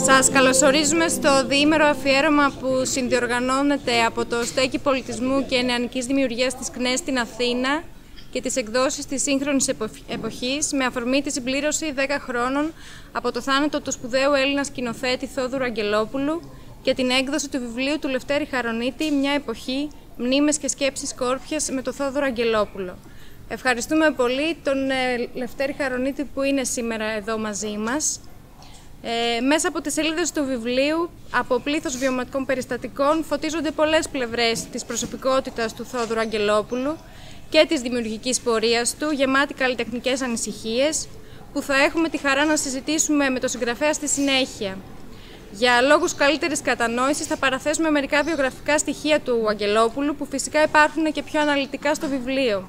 Σας καλωσορίζουμε στο διήμερο αφιέρωμα που συνδιοργανώνεται από το Στέκι Πολιτισμού και Νεανικής Δημιουργίας της ΚΝΕΣ στην Αθήνα και τις εκδόσεις της σύγχρονης εποχής με αφορμή τη συμπλήρωση 10 χρόνων από το θάνατο του σπουδαίου Έλληνα σκηνοθέτη Θόδωρου Αγγελόπουλου και την έκδοση του βιβλίου του Λευτέρη Χαρονίτη «Μια εποχή, μνήμες και σκέψεις Σκόρπιας» με τον Θόδωρο Αγγελόπουλο. Ευχαριστούμε πολύ τον Λευτέρη Χαρονίτη που είναι σήμερα εδώ μαζί μας. Μέσα από τις σελίδες του βιβλίου, από πλήθος βιωματικών περιστατικών, φωτίζονται πολλές πλευρές της προσωπικότητας του Θόδωρου Αγγελόπουλου και της δημιουργικής πορείας του, γεμάτη καλλιτεχνικές ανησυχίες, που θα έχουμε τη χαρά να συζητήσουμε με τον συγγραφέα στη συνέχεια. Για λόγους καλύτερης κατανόησης θα παραθέσουμε μερικά βιογραφικά στοιχεία του Αγγελόπουλου, που φυσικά υπάρχουν και πιο αναλυτικά στο βιβλίο.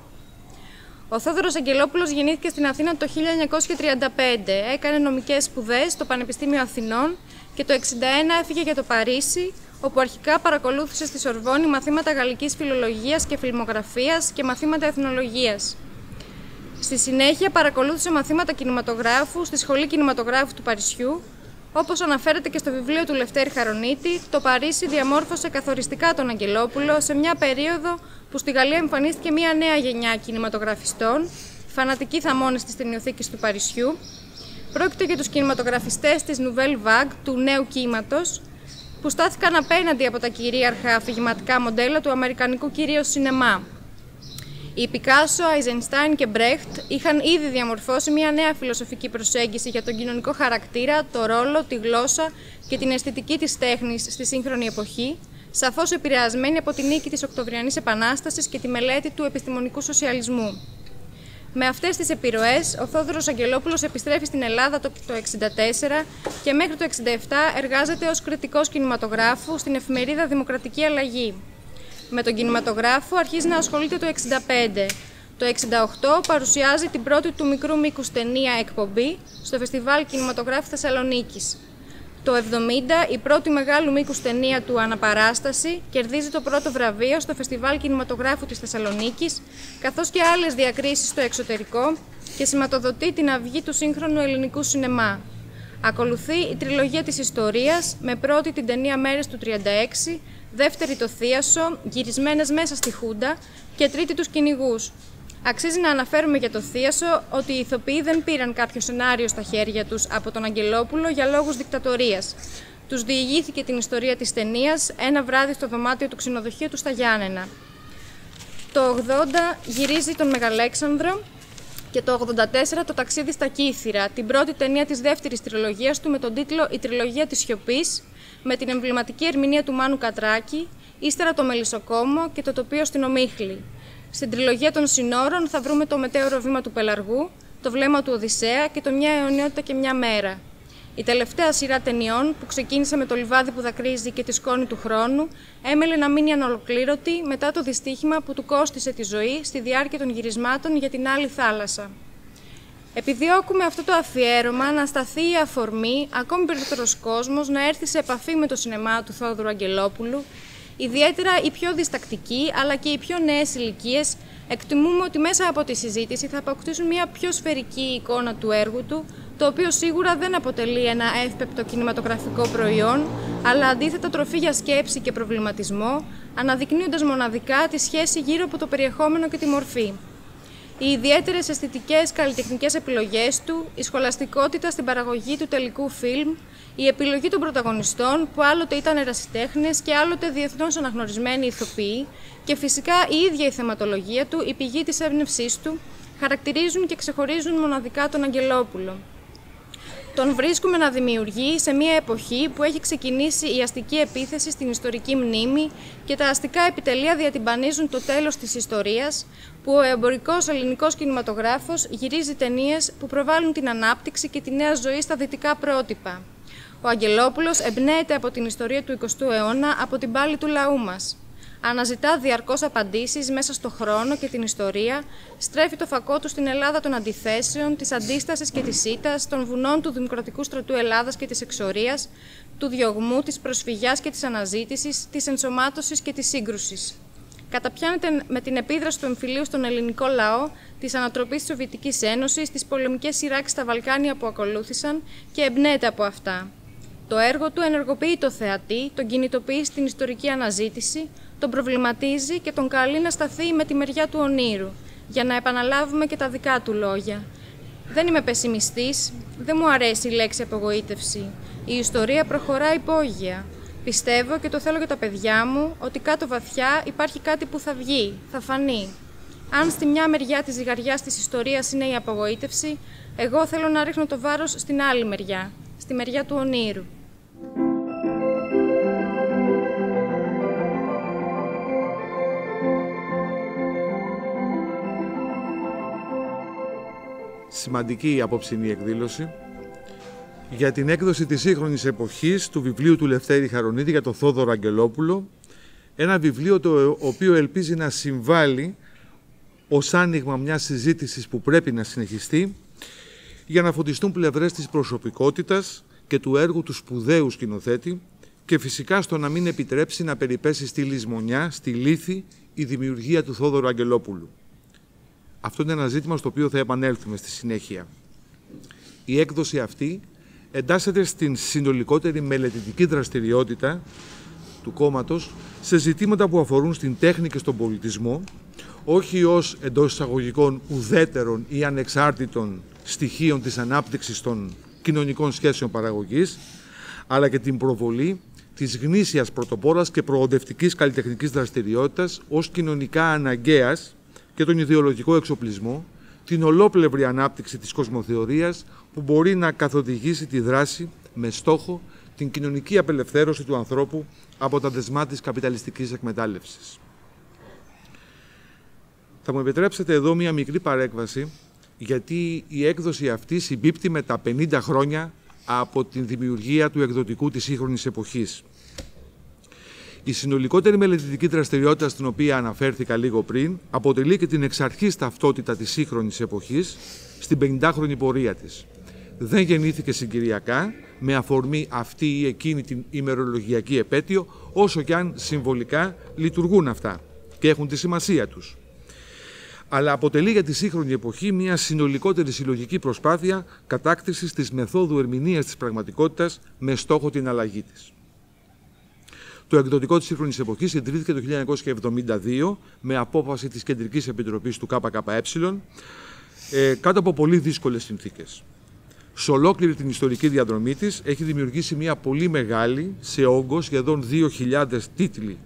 Ο Θόδωρος Αγγελόπουλος γεννήθηκε στην Αθήνα το 1935, έκανε νομικές σπουδές στο Πανεπιστήμιο Αθηνών και το 1961 έφυγε για το Παρίσι, όπου αρχικά παρακολούθησε στη Σορβόνη μαθήματα γαλλικής φιλολογίας και φιλμογραφίας και μαθήματα εθνολογίας. Στη συνέχεια παρακολούθησε μαθήματα κινηματογράφου στη Σχολή Κινηματογράφου του Παρισιού. Όπως αναφέρεται και στο βιβλίο του Λευτέρη Χαρονίτη, το Παρίσι διαμόρφωσε καθοριστικά τον Αγγελόπουλο σε μια περίοδο που στη Γαλλία εμφανίστηκε μια νέα γενιά κινηματογραφιστών, φανατικοί θαμώνες της ταινιοθήκης του Παρισιού. Πρόκειται για τους κινηματογραφιστές της Nouvelle Vague, του νέου κύματος, που στάθηκαν απέναντι από τα κυρίαρχα αφηγηματικά μοντέλα του αμερικανικού κυρίως σινεμά. Οι Πικάσο, Αϊζενστάιν και Μπρέχτ είχαν ήδη διαμορφώσει μια νέα φιλοσοφική προσέγγιση για τον κοινωνικό χαρακτήρα, το ρόλο, τη γλώσσα και την αισθητική της τέχνης στη σύγχρονη εποχή, σαφώς επηρεασμένη από τη νίκη της Οκτωβριανής Επανάστασης και τη μελέτη του επιστημονικού σοσιαλισμού. Με αυτές τις επιρροές, ο Θόδωρος Αγγελόπουλος επιστρέφει στην Ελλάδα το 1964 και μέχρι το 1967 εργάζεται ως κριτικός κινηματογράφου στην εφημερίδα Δημοκρατική Αλλαγή. Με τον κινηματογράφο αρχίζει να ασχολείται το 1965. Το 1968 παρουσιάζει την πρώτη του μικρού μήκους ταινία εκπομπή στο Φεστιβάλ Κινηματογράφου Θεσσαλονίκης. Το 1970 η πρώτη μεγάλου μήκους ταινία του Αναπαράσταση κερδίζει το πρώτο βραβείο στο Φεστιβάλ Κινηματογράφου της Θεσσαλονίκης, καθώς και άλλες διακρίσεις στο εξωτερικό και σηματοδοτεί την αυγή του σύγχρονου ελληνικού σινεμά. Ακολουθεί η τριλογία της ιστορίας, με πρώτη την ταινία Μέρες του 36, δεύτερη το Θίασο, γυρισμένες μέσα στη Χούντα, και τρίτη τους Κυνηγούς. Αξίζει να αναφέρουμε για το Θίασο ότι οι ηθοποιοί δεν πήραν κάποιο σενάριο στα χέρια τους από τον Αγγελόπουλο για λόγους δικτατορίας. Τους διηγήθηκε την ιστορία της ταινίας ένα βράδυ στο δωμάτιο του ξενοδοχείου του στα Γιάννενα. Το 80 γυρίζει τον Μεγαλέξανδρο και το 84 το Ταξίδι στα Κύθυρα, την πρώτη ταινία της δεύτερης τριλογίας του με τον τίτλο «Η Τριλογία της Σιωπής», με την εμβληματική ερμηνεία του Μάνου Κατράκη, ύστερα το Μελισσοκόμο και το τοπίο στην Ομίχλη. Στην τριλογία των Συνόρων θα βρούμε το μετέωρο βήμα του Πελαργού, το βλέμμα του Οδυσσέα και το Μια αιωνιότητα και μια μέρα. Η τελευταία σειρά ταινιών, που ξεκίνησε με το Λιβάδι που δακρύζει και τη Σκόνη του χρόνου, έμελε να μείνει ανολοκλήρωτη μετά το δυστύχημα που του κόστισε τη ζωή στη διάρκεια των γυρισμάτων για την Άλλη Θάλασσα. Επιδιώκουμε αυτό το αφιέρωμα να σταθεί η αφορμή ακόμη περισσότερος κόσμος να έρθει σε επαφή με το σινεμά του Θόδωρου Αγγελόπουλου. Ιδιαίτερα οι πιο διστακτικοί αλλά και οι πιο νέες ηλικίες εκτιμούμε ότι μέσα από τη συζήτηση θα αποκτήσουν μια πιο σφαιρική εικόνα του έργου του, το οποίο σίγουρα δεν αποτελεί ένα εύπεπτο κινηματογραφικό προϊόν, αλλά αντίθετα τροφή για σκέψη και προβληματισμό, αναδεικνύοντας μοναδικά τη σχέση γύρω από το περιεχόμενο και τη μορφή. Οι ιδιαίτερες αισθητικές καλλιτεχνικές επιλογές του, η σχολαστικότητα στην παραγωγή του τελικού φιλμ, η επιλογή των πρωταγωνιστών που άλλοτε ήταν ερασιτέχνες και άλλοτε διεθνώς αναγνωρισμένοι ηθοποιοί και φυσικά η ίδια η θεματολογία του, η πηγή της έμπνευσής του, χαρακτηρίζουν και ξεχωρίζουν μοναδικά τον Αγγελόπουλο. Τον βρίσκουμε να δημιουργεί σε μια εποχή που έχει ξεκινήσει η αστική επίθεση στην ιστορική μνήμη και τα αστικά επιτελεία διατυμπανίζουν το τέλος της ιστορίας, που ο εμπορικός ελληνικός κινηματογράφος γυρίζει ταινίες που προβάλλουν την ανάπτυξη και τη νέα ζωή στα δυτικά πρότυπα. Ο Αγγελόπουλος εμπνέεται από την ιστορία του 20ου αιώνα, από την πάλη του λαού μας. Αναζητά διαρκώς απαντήσεις μέσα στο χρόνο και την ιστορία, στρέφει το φακό του στην Ελλάδα των αντιθέσεων, της αντίστασης και της ήττας, των βουνών του Δημοκρατικού Στρατού Ελλάδας και της εξορίας, του διωγμού, της προσφυγιάς και της αναζήτησης, της ενσωμάτωσης και της σύγκρουσης. Καταπιάνεται με την επίδραση του εμφυλίου στον ελληνικό λαό, της ανατροπής της Σοβιετικής Ένωσης, τις πολεμικές σειράξεις στα Βαλκάνια που ακολούθησαν και εμπνέεται από αυτά. Το έργο του ενεργοποιεί το θεατή, τον κινητοποιεί στην ιστορική αναζήτηση, τον προβληματίζει και τον καλεί να σταθεί με τη μεριά του ονείρου, για να επαναλάβουμε και τα δικά του λόγια. Δεν είμαι πεσημιστής, δεν μου αρέσει η λέξη απογοήτευση. Η ιστορία προχωρά υπόγεια. Πιστεύω και το θέλω για τα παιδιά μου, ότι κάτω βαθιά υπάρχει κάτι που θα βγει, θα φανεί. Αν στη μια μεριά της ζυγαριάς της ιστορίας είναι η απογοήτευση, εγώ θέλω να ρίχνω το βάρος στην άλλη μεριά, στη μεριά του ονείρου. Σημαντική η απόψινή εκδήλωση για την έκδοση της σύγχρονης εποχής του βιβλίου του Λευτέρη Χαρονίδη για τον Θόδωρο Αγγελόπουλο. Ένα βιβλίο το οποίο ελπίζει να συμβάλλει ως άνοιγμα μιας συζήτησης που πρέπει να συνεχιστεί για να φωτιστούν πλευρές της προσωπικότητας και του έργου του σπουδαίου σκηνοθέτη και φυσικά στο να μην επιτρέψει να περιπέσει στη λησμονιά, στη λύθη, η δημιουργία του Θόδωρου Αγγελόπουλου. Αυτό είναι ένα ζήτημα στο οποίο θα επανέλθουμε στη συνέχεια. Η έκδοση αυτή εντάσσεται στην συνολικότερη μελετητική δραστηριότητα του κόμματος σε ζητήματα που αφορούν στην τέχνη και στον πολιτισμό, όχι ως εντός εισαγωγικών ουδέτερων ή ανεξάρτητων στοιχείων της ανάπτυξης των κοινωνικών σχέσεων παραγωγής, αλλά και την προβολή της γνήσιας πρωτοπόρας και προοδευτικής καλλιτεχνικής δραστηριότητας ως κοινωνικά αναγκαίας και τον ιδεολογικό εξοπλισμό, την ολόπλευρη ανάπτυξη της κοσμοθεωρίας που μπορεί να καθοδηγήσει τη δράση με στόχο την κοινωνική απελευθέρωση του ανθρώπου από τα δεσμά της καπιταλιστικής εκμετάλλευσης. Θα μου επιτρέψετε εδώ μία μικρή παρέκβαση, γιατί η έκδοση αυτή συμπίπτει με τα 50 χρόνια από την δημιουργία του εκδοτικού της σύγχρονης εποχής. Η συνολικότερη μελετητική δραστηριότητα στην οποία αναφέρθηκα λίγο πριν αποτελεί και την εξ αρχής ταυτότητα της σύγχρονης εποχής στην 50χρονη πορεία της. Δεν γεννήθηκε συγκυριακά με αφορμή αυτή ή εκείνη την ημερολογιακή επέτειο, όσο και αν συμβολικά λειτουργούν αυτά και έχουν τη σημασία τους. Αλλά αποτελεί για τη σύγχρονη εποχή μια συνολικότερη συλλογική προσπάθεια κατάκτησης της μεθόδου ερμηνείας της πραγματικότητας με στόχο την αλλαγή της. Το εκδοτικό της σύγχρονης εποχής ιδρύθηκε το 1972 με απόφαση της Κεντρικής Επιτροπής του ΚΚΕ κάτω από πολύ δύσκολες συνθήκες. Σε ολόκληρη την ιστορική διαδρομή της έχει δημιουργήσει μια πολύ μεγάλη, σε όγκο σχεδόν 2.000 τίτλοι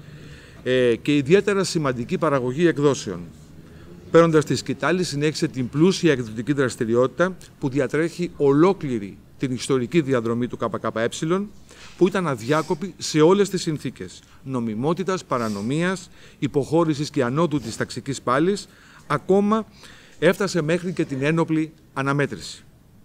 και ιδιαίτερα σημαντική παραγωγή εκδόσεων. Παίρνοντας τη σκητάλη, συνέχισε την πλούσια εκδοτική δραστηριότητα που διατρέχει ολόκληρη την ιστορική διαδρομή του ΚΚΕ, που ήταν αδιάκοπη σε όλες τις συνθήκες νομιμότητας, παρανομίας, υποχώρησης και ανώτου της ταξικής πάλης, ακόμα έφτασε μέχρι και την ένοπλη αναμέτρηση.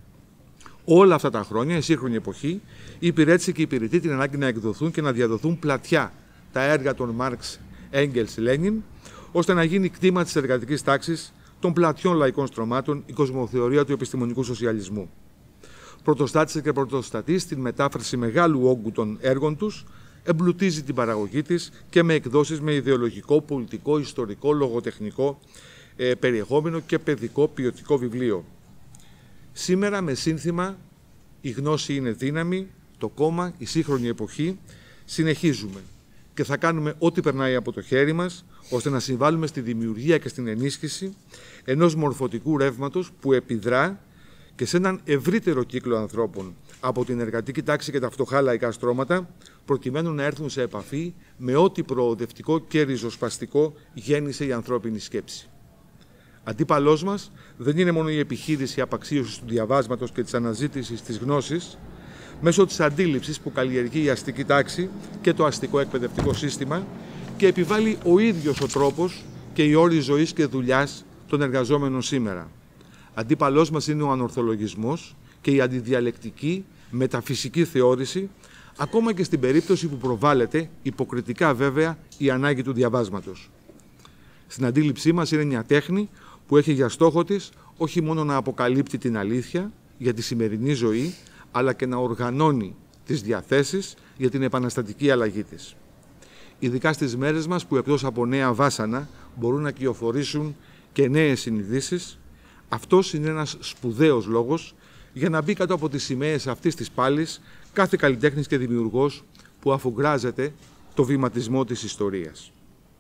Όλα αυτά τα χρόνια, η σύγχρονη εποχή υπηρέτησε και υπηρετεί την ανάγκη να εκδοθούν και να διαδοθούν πλατιά τα έργα των Μάρξ, Έγγελς, Λένιν, ώστε να γίνει κτήμα της εργατικής τάξης των πλατιών λαϊκών στρωμάτων η κοσμοθεωρία του επιστημονικού σοσιαλισμού. Πρωτοστάτησε και πρωτοστατεί στην μετάφραση μεγάλου όγκου των έργων τους, εμπλουτίζει την παραγωγή της και με εκδόσεις με ιδεολογικό, πολιτικό, ιστορικό, λογοτεχνικό περιεχόμενο και παιδικό ποιοτικό βιβλίο. Σήμερα με σύνθημα «Η γνώση είναι δύναμη», το κόμμα, η σύγχρονη εποχή, συνεχίζουμε και θα κάνουμε ό,τι περνάει από το χέρι μας, ώστε να συμβάλλουμε στη δημιουργία και στην ενίσχυση ενός μορφωτικού ρεύματος που επιδρά και σε έναν ευρύτερο κύκλο ανθρώπων από την εργατική τάξη και τα φτωχά λαϊκά στρώματα, προκειμένου να έρθουν σε επαφή με ό,τι προοδευτικό και ριζοσπαστικό γέννησε η ανθρώπινη σκέψη. Αντίπαλός μας δεν είναι μόνο η επιχείρηση απαξίωσης του διαβάσματος και της αναζήτησης της γνώσης, μέσω της αντίληψης που καλλιεργεί η αστική τάξη και το αστικό εκπαιδευτικό σύστημα και επιβάλλει ο ίδιος ο τρόπος και οι όροι ζωής και δουλειάς των εργαζόμενων σήμερα. Αντίπαλός μας είναι ο ανορθολογισμός και η αντιδιαλεκτική μεταφυσική θεώρηση, ακόμα και στην περίπτωση που προβάλλεται, υποκριτικά βέβαια, η ανάγκη του διαβάσματος. Στην αντίληψή μας είναι μια τέχνη που έχει για στόχο της όχι μόνο να αποκαλύπτει την αλήθεια για τη σημερινή ζωή, αλλά και να οργανώνει τις διαθέσεις για την επαναστατική αλλαγή της. Ειδικά στις μέρες μας που εκτός από νέα βάσανα μπορούν να κυοφορήσουν και νέες συνειδήσεις, αυτός είναι ένας σπουδαίος λόγος για να μπει κάτω από τις σημαίες αυτής της πάλης κάθε καλλιτέχνης και δημιουργός που αφουγκράζεται το βηματισμό της ιστορίας.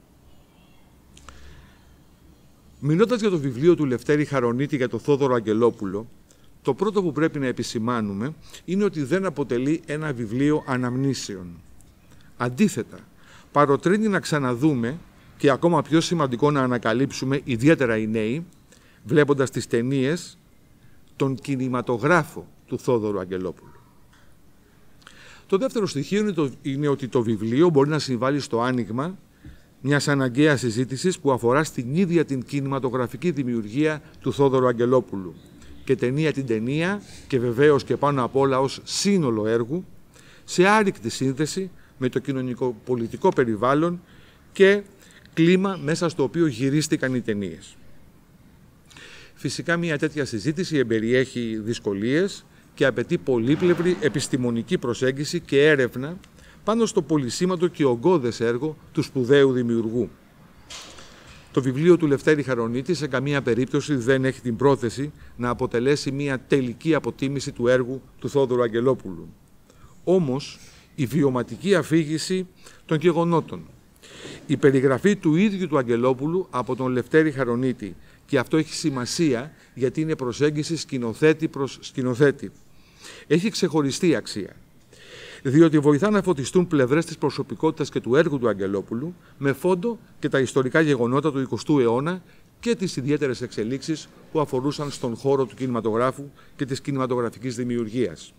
Μιλώντας για το βιβλίο του Λευτέρη Χαρονίτη για τον Θόδωρο Αγγελόπουλο, το πρώτο που πρέπει να επισημάνουμε είναι ότι δεν αποτελεί ένα βιβλίο αναμνήσεων. Αντίθετα, παροτρύνει να ξαναδούμε και ακόμα πιο σημαντικό να ανακαλύψουμε, ιδιαίτερα οι νέοι, βλέποντας τις ταινίες, τον κινηματογράφο του Θόδωρου Αγγελόπουλου. Το δεύτερο στοιχείο είναι ότι το βιβλίο μπορεί να συμβάλλει στο άνοιγμα μιας αναγκαίας συζήτησης που αφορά στην ίδια την κινηματογραφική δημιουργία του Θόδωρου Αγγελόπουλου και ταινία την ταινία και βεβαίως και πάνω απ' όλα ως σύνολο έργου σε άρρηκτη σύνδεση με το κοινωνικο-πολιτικό περιβάλλον και κλίμα μέσα στο οποίο γυρίστηκαν οι ταινίες. Φυσικά μια τέτοια συζήτηση εμπεριέχει δυσκολίες και απαιτεί πολύπλευρη επιστημονική προσέγγιση και έρευνα πάνω στο πολυσήμαντο και ογκώδες έργο του σπουδαίου δημιουργού. Το βιβλίο του Λευτέρη Χαρονίτη σε καμία περίπτωση δεν έχει την πρόθεση να αποτελέσει μια τελική αποτίμηση του έργου του Θόδωρου Αγγελόπουλου. Όμως, η βιωματική αφήγηση των γεγονότων, η περιγραφή του ίδιου του Αγγελόπουλου από τον Λευτέρη Χαρονίτη, και αυτό έχει σημασία γιατί είναι προσέγγιση σκηνοθέτη προς σκηνοθέτη, έχει ξεχωριστή αξία, διότι βοηθά να φωτιστούν πλευρές της προσωπικότητας και του έργου του Αγγελόπουλου με φόντο και τα ιστορικά γεγονότα του 20ου αιώνα και τις ιδιαίτερες εξελίξεις που αφορούσαν στον χώρο του κινηματογράφου και της κινηματογραφικής δημιουργίας.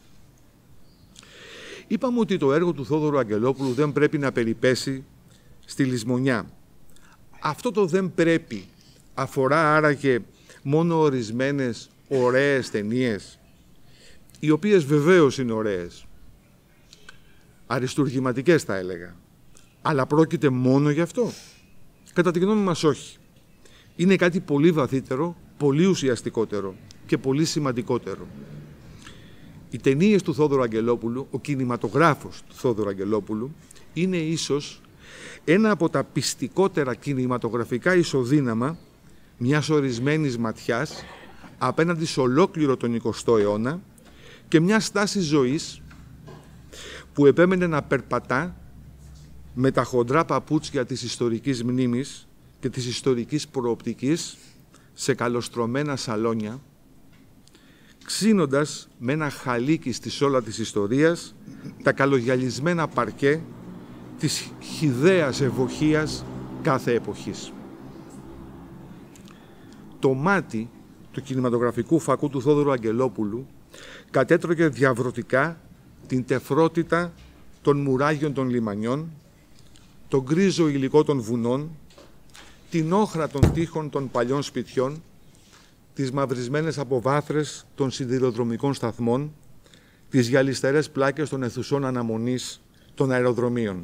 Είπαμε ότι το έργο του Θόδωρου Αγγελόπουλου δεν πρέπει να περιπέσει στη λησμονιά. Αυτό το δεν πρέπει αφορά άραγε μόνο ορισμένες ωραίες ταινίες, οι οποίες βεβαίως είναι ωραίες, αριστουργηματικές θα έλεγα, αλλά πρόκειται μόνο γι' αυτό? Κατά τη γνώμη μας όχι. Είναι κάτι πολύ βαθύτερο, πολύ ουσιαστικότερο και πολύ σημαντικότερο. Οι ταινίες του Θόδωρου Αγγελόπουλου, ο κινηματογράφος του Θόδωρου Αγγελόπουλου, είναι ίσως ένα από τα πιστικότερα κινηματογραφικά ισοδύναμα μιας ορισμένης ματιάς απέναντι σε ολόκληρο τον 20ο αιώνα και μια στάση ζωής που επέμενε να περπατά με τα χοντρά παπούτσια της ιστορικής μνήμης και της ιστορικής προοπτικής σε καλοστρωμένα σαλόνια, ξύνοντας με ένα χαλίκι στη σόλα της ιστορίας τα καλογιαλισμένα παρκέ της χυδαίας ευοχίας κάθε εποχής. Το μάτι του κινηματογραφικού φακού του Θόδωρου Αγγελόπουλου κατέτρωγε διαβρωτικά την τεφρότητα των μουράγιων των λιμανιών, τον γκρίζο υλικό των βουνών, την όχρα των τοίχων των παλιών σπιτιών, τις μαυρισμένες αποβάθρες των σιδηροδρομικών σταθμών, τις γυαλιστερές πλάκες των αιθουσών αναμονής των αεροδρομίων.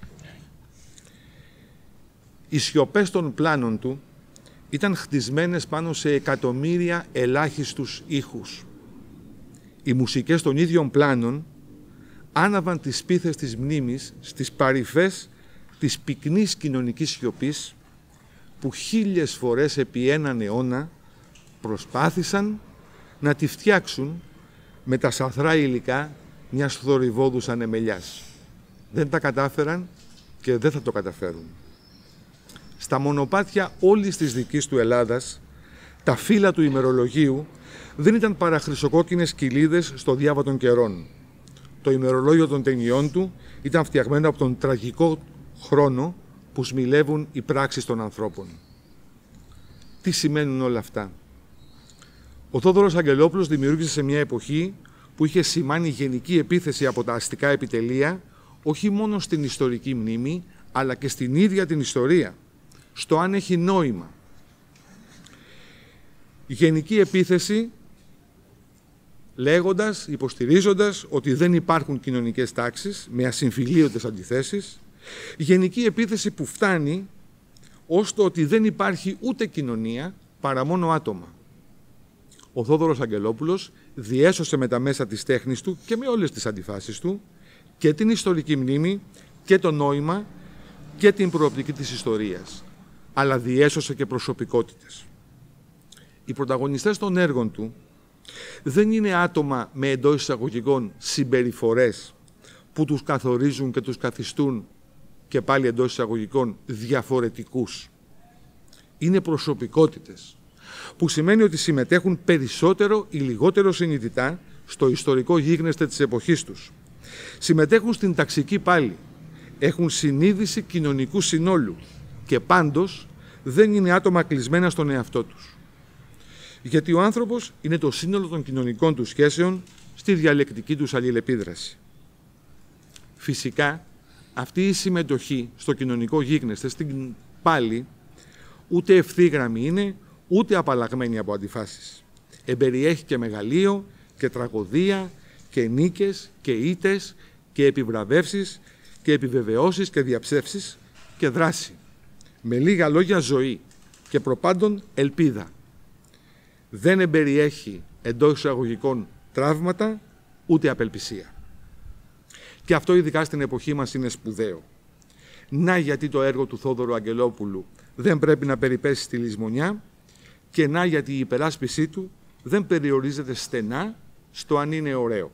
Οι σιωπές των πλάνων του ήταν χτισμένες πάνω σε εκατομμύρια ελάχιστους ήχους. Οι μουσικές των ίδιων πλάνων άναβαν τις σπίθες της μνήμης στις παρυφές της πυκνής κοινωνικής σιωπής που 1000 φορές επί έναν αιώνα προσπάθησαν να τη φτιάξουν με τα σαθρά υλικά μιας θορυβόδους ανεμελιάς. Δεν τα κατάφεραν και δεν θα το καταφέρουν. Στα μονοπάτια όλης της δικής του Ελλάδας, τα φύλλα του ημερολογίου δεν ήταν παρά χρυσοκόκκινες κοιλίδες στο διάβα των καιρών. Το ημερολόγιο των ταινιών του ήταν φτιαγμένο από τον τραγικό χρόνο που σμιλεύουν οι πράξεις των ανθρώπων. Τι σημαίνουν όλα αυτά? Ο Θόδωρος Αγγελόπουλος δημιούργησε σε μια εποχή που είχε σημάνει γενική επίθεση από τα αστικά επιτελεία, όχι μόνο στην ιστορική μνήμη, αλλά και στην ίδια την ιστορία, στο αν έχει νόημα. Η γενική επίθεση λέγοντας, υποστηρίζοντας ότι δεν υπάρχουν κοινωνικές τάξεις με ασυμφιλίωτες αντιθέσεις, η γενική επίθεση που φτάνει ως το ότι δεν υπάρχει ούτε κοινωνία παρά μόνο άτομα. Ο Θόδωρος Αγγελόπουλος διέσωσε με τα μέσα της τέχνης του και με όλες τις αντιφάσεις του και την ιστορική μνήμη και το νόημα και την προοπτική της ιστορίας, αλλά διέσωσε και προσωπικότητες. Οι πρωταγωνιστές των έργων του Δεν είναι άτομα με εντός εισαγωγικών συμπεριφορές που τους καθορίζουν και τους καθιστούν και πάλι εντός εισαγωγικών διαφορετικούς. Είναι προσωπικότητες, που σημαίνει ότι συμμετέχουν περισσότερο ή λιγότερο συνειδητά στο ιστορικό γίγνεσθε της εποχής τους. Συμμετέχουν στην ταξική πάλη, έχουν συνείδηση κοινωνικού συνόλου και πάντως δεν είναι άτομα κλεισμένα στον εαυτό τους. Γιατί ο άνθρωπος είναι το σύνολο των κοινωνικών του σχέσεων στη διαλεκτική τους αλληλεπίδραση. Φυσικά, αυτή η συμμετοχή στο κοινωνικό γίγνεσθε στην πάλη ούτε ευθύγραμμη είναι, ούτε απαλλαγμένη από αντιφάσεις. Εμπεριέχει και μεγαλείο και τραγωδία και νίκες και ήττες και επιβραβεύσεις και επιβεβαιώσεις και διαψεύσεις και δράση. Με λίγα λόγια, ζωή και προπάντων ελπίδα. Δεν εμπεριέχει εντός εισαγωγικών τραύματα ούτε απελπισία. Και αυτό ειδικά στην εποχή μας είναι σπουδαίο. Να γιατί το έργο του Θόδωρου Αγγελόπουλου δεν πρέπει να περιπέσει στη λησμονιά και να γιατί η υπεράσπιση του δεν περιορίζεται στενά στο αν είναι ωραίο.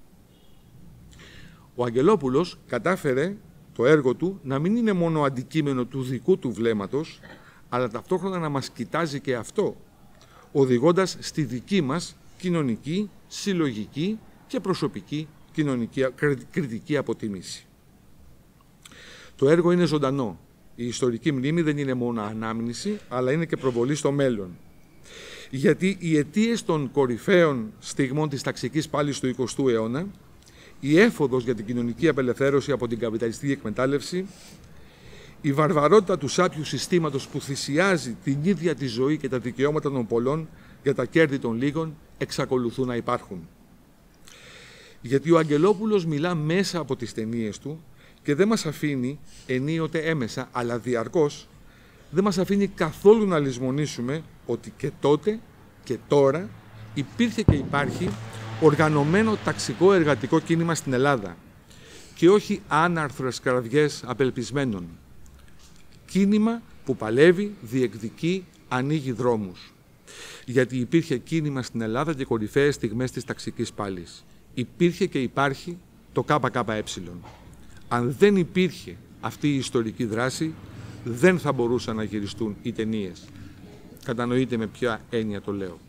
Ο Αγγελόπουλος κατάφερε το έργο του να μην είναι μόνο αντικείμενο του δικού του βλέμματος, αλλά ταυτόχρονα να μας κοιτάζει και αυτό, οδηγώντας στη δική μας κοινωνική, συλλογική και προσωπική κοινωνική κριτική αποτίμηση. Το έργο είναι ζωντανό. Η ιστορική μνήμη δεν είναι μόνο ανάμνηση, αλλά είναι και προβολή στο μέλλον. Γιατί οι αιτίες των κορυφαίων στιγμών της ταξικής πάλης του 20ου αιώνα, η έφοδος για την κοινωνική απελευθέρωση από την καπιταλιστική εκμετάλλευση, η βαρβαρότητα του σάπιου συστήματος που θυσιάζει την ίδια τη ζωή και τα δικαιώματα των πολλών για τα κέρδη των λίγων, εξακολουθούν να υπάρχουν. Γιατί ο Αγγελόπουλος μιλά μέσα από τις ταινίες του και δεν μας αφήνει ενίοτε έμεσα, αλλά διαρκώς, δεν μας αφήνει καθόλου να λησμονήσουμε ότι και τότε και τώρα υπήρχε και υπάρχει οργανωμένο ταξικό εργατικό κίνημα στην Ελλάδα και όχι άναρθρες καρδιές απελπισμένων. Κίνημα που παλεύει, διεκδικεί, ανοίγει δρόμους. Γιατί υπήρχε κίνημα στην Ελλάδα και κορυφαίες στιγμές της ταξικής πάλης. Υπήρχε και υπάρχει το ΚΚΕ. Αν δεν υπήρχε αυτή η ιστορική δράση, δεν θα μπορούσαν να γυριστούν οι ταινίες. Κατανοείτε με ποια έννοια το λέω.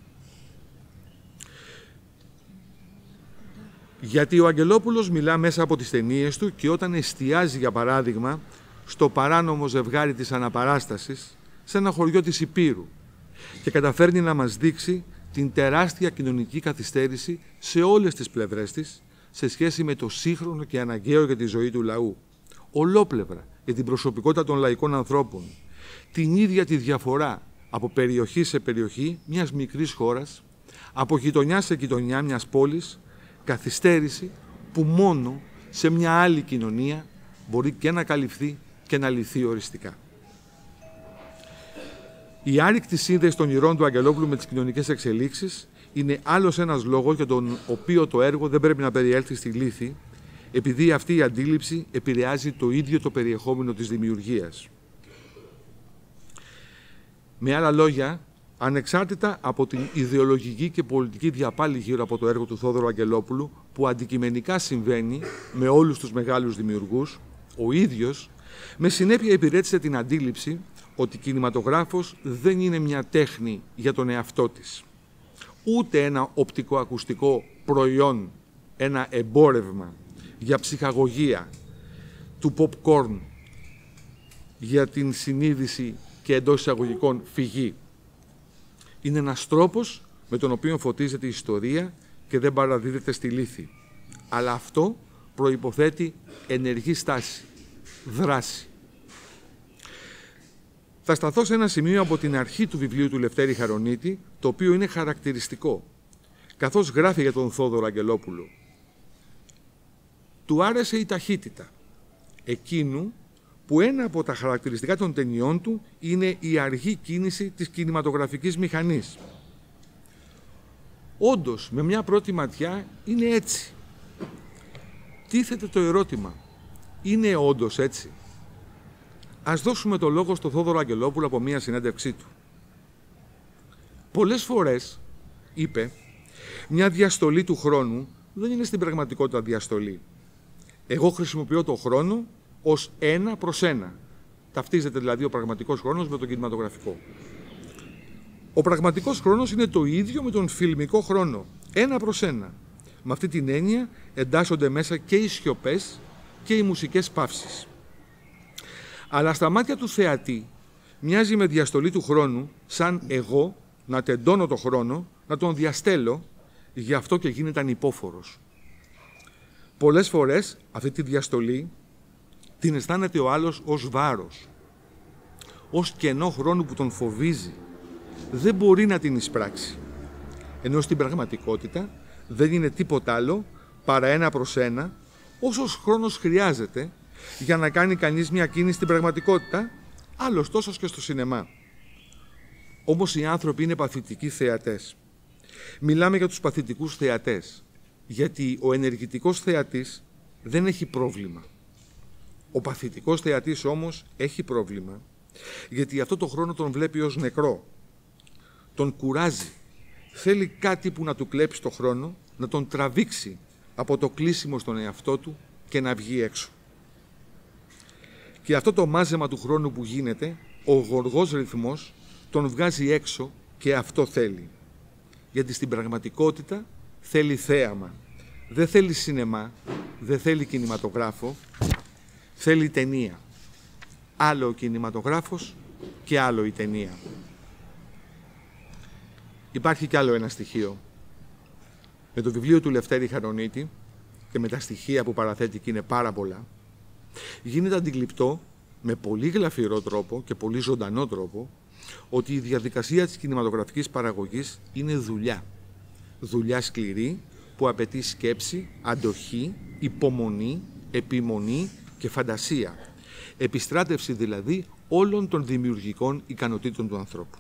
Γιατί ο Αγγελόπουλος μιλά μέσα από τις ταινίες του και όταν εστιάζει, για παράδειγμα, στο παράνομο ζευγάρι της Αναπαράστασης, σε ένα χωριό της Υπήρου, και καταφέρνει να μας δείξει την τεράστια κοινωνική καθυστέρηση σε όλες τις πλευρές της, σε σχέση με το σύγχρονο και αναγκαίο για τη ζωή του λαού. Ολόπλευρα για την προσωπικότητα των λαϊκών ανθρώπων, την ίδια τη διαφορά από περιοχή σε περιοχή μιας μικρής χώρας, από γειτονιά σε γειτονιά μιας πόλης, καθυστέρηση που μόνο σε μια άλλη κοινωνία μπορεί και να καλυφθεί και να λυθεί οριστικά. Η άρρηκτη σύνδεση των ηρών του Αγγελόπουλου με τις κοινωνικές εξελίξεις είναι άλλος ένας λόγος για τον οποίο το έργο δεν πρέπει να περιέλθει στη λύθη, επειδή αυτή η αντίληψη επηρεάζει το ίδιο το περιεχόμενο της δημιουργίας. Με άλλα λόγια, ανεξάρτητα από την ιδεολογική και πολιτική διαπάλη γύρω από το έργο του Θόδωρου Αγγελόπουλου, που αντικειμενικά συμβαίνει με όλους τους μεγάλους δημιουργούς, ο ίδιος με συνέπεια υπηρέτησε την αντίληψη ότι κινηματογράφος δεν είναι μια τέχνη για τον εαυτό της, ούτε ένα οπτικοακουστικό προϊόν, ένα εμπόρευμα για ψυχαγωγία του popcorn, για την συνείδηση και εντός εισαγωγικών φυγή. Είναι ένας τρόπος με τον οποίο φωτίζεται η ιστορία και δεν παραδίδεται στη λύθη. Αλλά αυτό προϋποθέτει ενεργή στάση, δράση. Θα σταθώ σε ένα σημείο από την αρχή του βιβλίου του Λευτέρη Χαρονίτη, το οποίο είναι χαρακτηριστικό, καθώς γράφει για τον Θόδωρο Αγγελόπουλο. Του άρεσε η ταχύτητα, εκείνου που ένα από τα χαρακτηριστικά των ταινιών του είναι η αργή κίνηση της κινηματογραφικής μηχανής. Όντως, με μια πρώτη ματιά είναι έτσι. Τίθεται το ερώτημα, είναι όντως έτσι? Ας δώσουμε το λόγο στο Θόδωρο Αγγελόπουλο από μια συνέντευξή του. Πολλές φορές, είπε, Μια διαστολή του χρόνου δεν είναι στην πραγματικότητα διαστολή. Εγώ χρησιμοποιώ το χρόνο ως 1:1. Ταυτίζεται δηλαδή ο πραγματικός χρόνος με τον κινηματογραφικό. Ο πραγματικός χρόνος είναι το ίδιο με τον φιλμικό χρόνο. 1:1. Με αυτή την έννοια εντάσσονται μέσα και οι σιωπές και οι μουσικές παύσεις. Αλλά στα μάτια του θεατή μοιάζει με διαστολή του χρόνου σαν εγώ να τεντώνω το χρόνο, να τον διαστέλω, γι' αυτό και γίνεται ανυπόφορος. Πολλές φορές αυτή τη διαστολή την αισθάνεται ο άλλος ως βάρος, ως κενό χρόνου που τον φοβίζει. Δεν μπορεί να την εισπράξει. Ενώ στην πραγματικότητα δεν είναι τίποτα άλλο παρά 1:1, όσος χρόνος χρειάζεται για να κάνει κανείς μια κίνηση στην πραγματικότητα, άλλος τόσος και στο σινεμά. Όμως οι άνθρωποι είναι παθητικοί θεατές. Μιλάμε για τους παθητικούς θεατές, γιατί ο ενεργητικός θεατής δεν έχει πρόβλημα. Ο παθητικός θεατής όμως έχει πρόβλημα, γιατί αυτό το χρόνο τον βλέπει ως νεκρό. Τον κουράζει. Θέλει κάτι που να του κλέψει το χρόνο, να τον τραβήξει από το κλείσιμο στον εαυτό του και να βγει έξω. Και αυτό το μάζεμα του χρόνου που γίνεται, ο γοργός ρυθμός, τον βγάζει έξω και αυτό θέλει. Γιατί στην πραγματικότητα θέλει θέαμα. Δεν θέλει σινεμά, δεν θέλει κινηματογράφο, θέλει ταινία. Άλλο ο κινηματογράφος και άλλο η ταινία. Υπάρχει κι άλλο ένα στοιχείο. Με το βιβλίο του Λευτέρη Χαρονίτη και με τα στοιχεία που παραθέτει και είναι πάρα πολλά, γίνεται αντιληπτό με πολύ γλαφυρό τρόπο και πολύ ζωντανό τρόπο ότι η διαδικασία της κινηματογραφικής παραγωγής είναι δουλειά. Δουλειά σκληρή που απαιτεί σκέψη, αντοχή, υπομονή, επιμονή και φαντασία. Επιστράτευση δηλαδή όλων των δημιουργικών ικανοτήτων του ανθρώπου.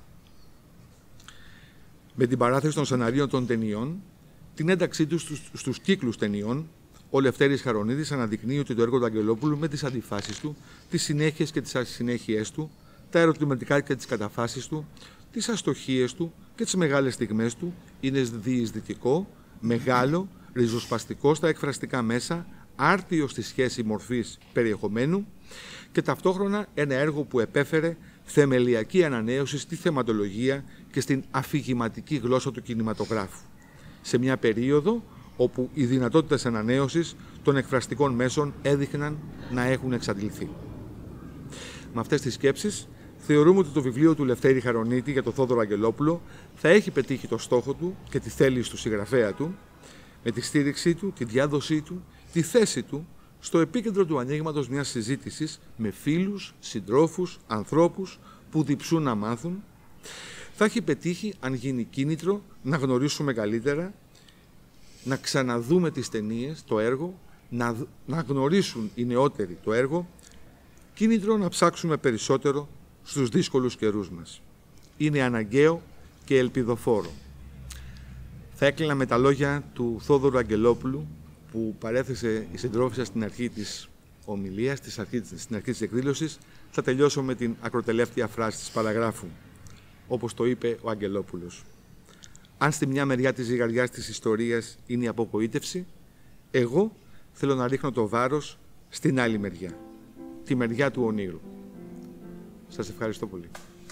Με την παράθεση των σεναρίων των ταινιών, την ένταξή τους στους κύκλους ταινιών, ο Λευτέρης Χαρονίτης αναδεικνύει ότι το έργο του Αγγελόπουλου με τις αντιφάσεις του, τις συνέχειες και τις ασυνέχειές του, τα ερωτηματικά και τις καταφάσεις του, τις αστοχίες του και τις μεγάλες στιγμές του, είναι διεισδυτικό, μεγάλο, ριζοσπαστικό στα εκφραστικά μέσα, άρτιο στη σχέση μορφής περιεχομένου και ταυτόχρονα ένα έργο που επέφερε θεμελιακή ανανέωση στη θεματολογία και στην αφηγηματική γλώσσα του κινηματογράφου. Σε μια περίοδο όπου οι δυνατότητες ανανέωσης των εκφραστικών μέσων έδειχναν να έχουν εξαντληθεί. Με αυτές τις σκέψεις, θεωρούμε ότι το βιβλίο του Λευτέρη Χαρονίτη για τον Θόδωρο Αγγελόπουλο θα έχει πετύχει το στόχο του και τη θέληση του συγγραφέα του, με τη στήριξή του, τη διάδοσή του, τη θέση του στο επίκεντρο του ανοίγματος μιας συζήτησης με φίλους, συντρόφους, ανθρώπους που διψούν να μάθουν, θα έχει πετύχει αν γίνει κίνητρο να γνωρίσουμε καλύτερα, να ξαναδούμε τις ταινίες, το έργο, να γνωρίσουν οι νεότεροι το έργο, κίνητρο να ψάξουμε περισσότερο στους δύσκολους καιρούς μας. Είναι αναγκαίο και ελπιδοφόρο. Θα έκλεινα με τα λόγια του Θόδωρου Αγγελόπουλου που παρέθεσε η συντρόφισσα στην αρχή της ομιλίας, στην αρχή της εκδήλωσης. Θα τελειώσω με την ακροτελεύτια φράση της παραγράφου, όπως το είπε ο Αγγελόπουλος. Αν στη μια μεριά της ζυγαριάς της ιστορίας είναι η απογοήτευση, εγώ θέλω να ρίχνω το βάρος στην άλλη μεριά, τη μεριά του ονείρου. Σας ευχαριστώ πολύ.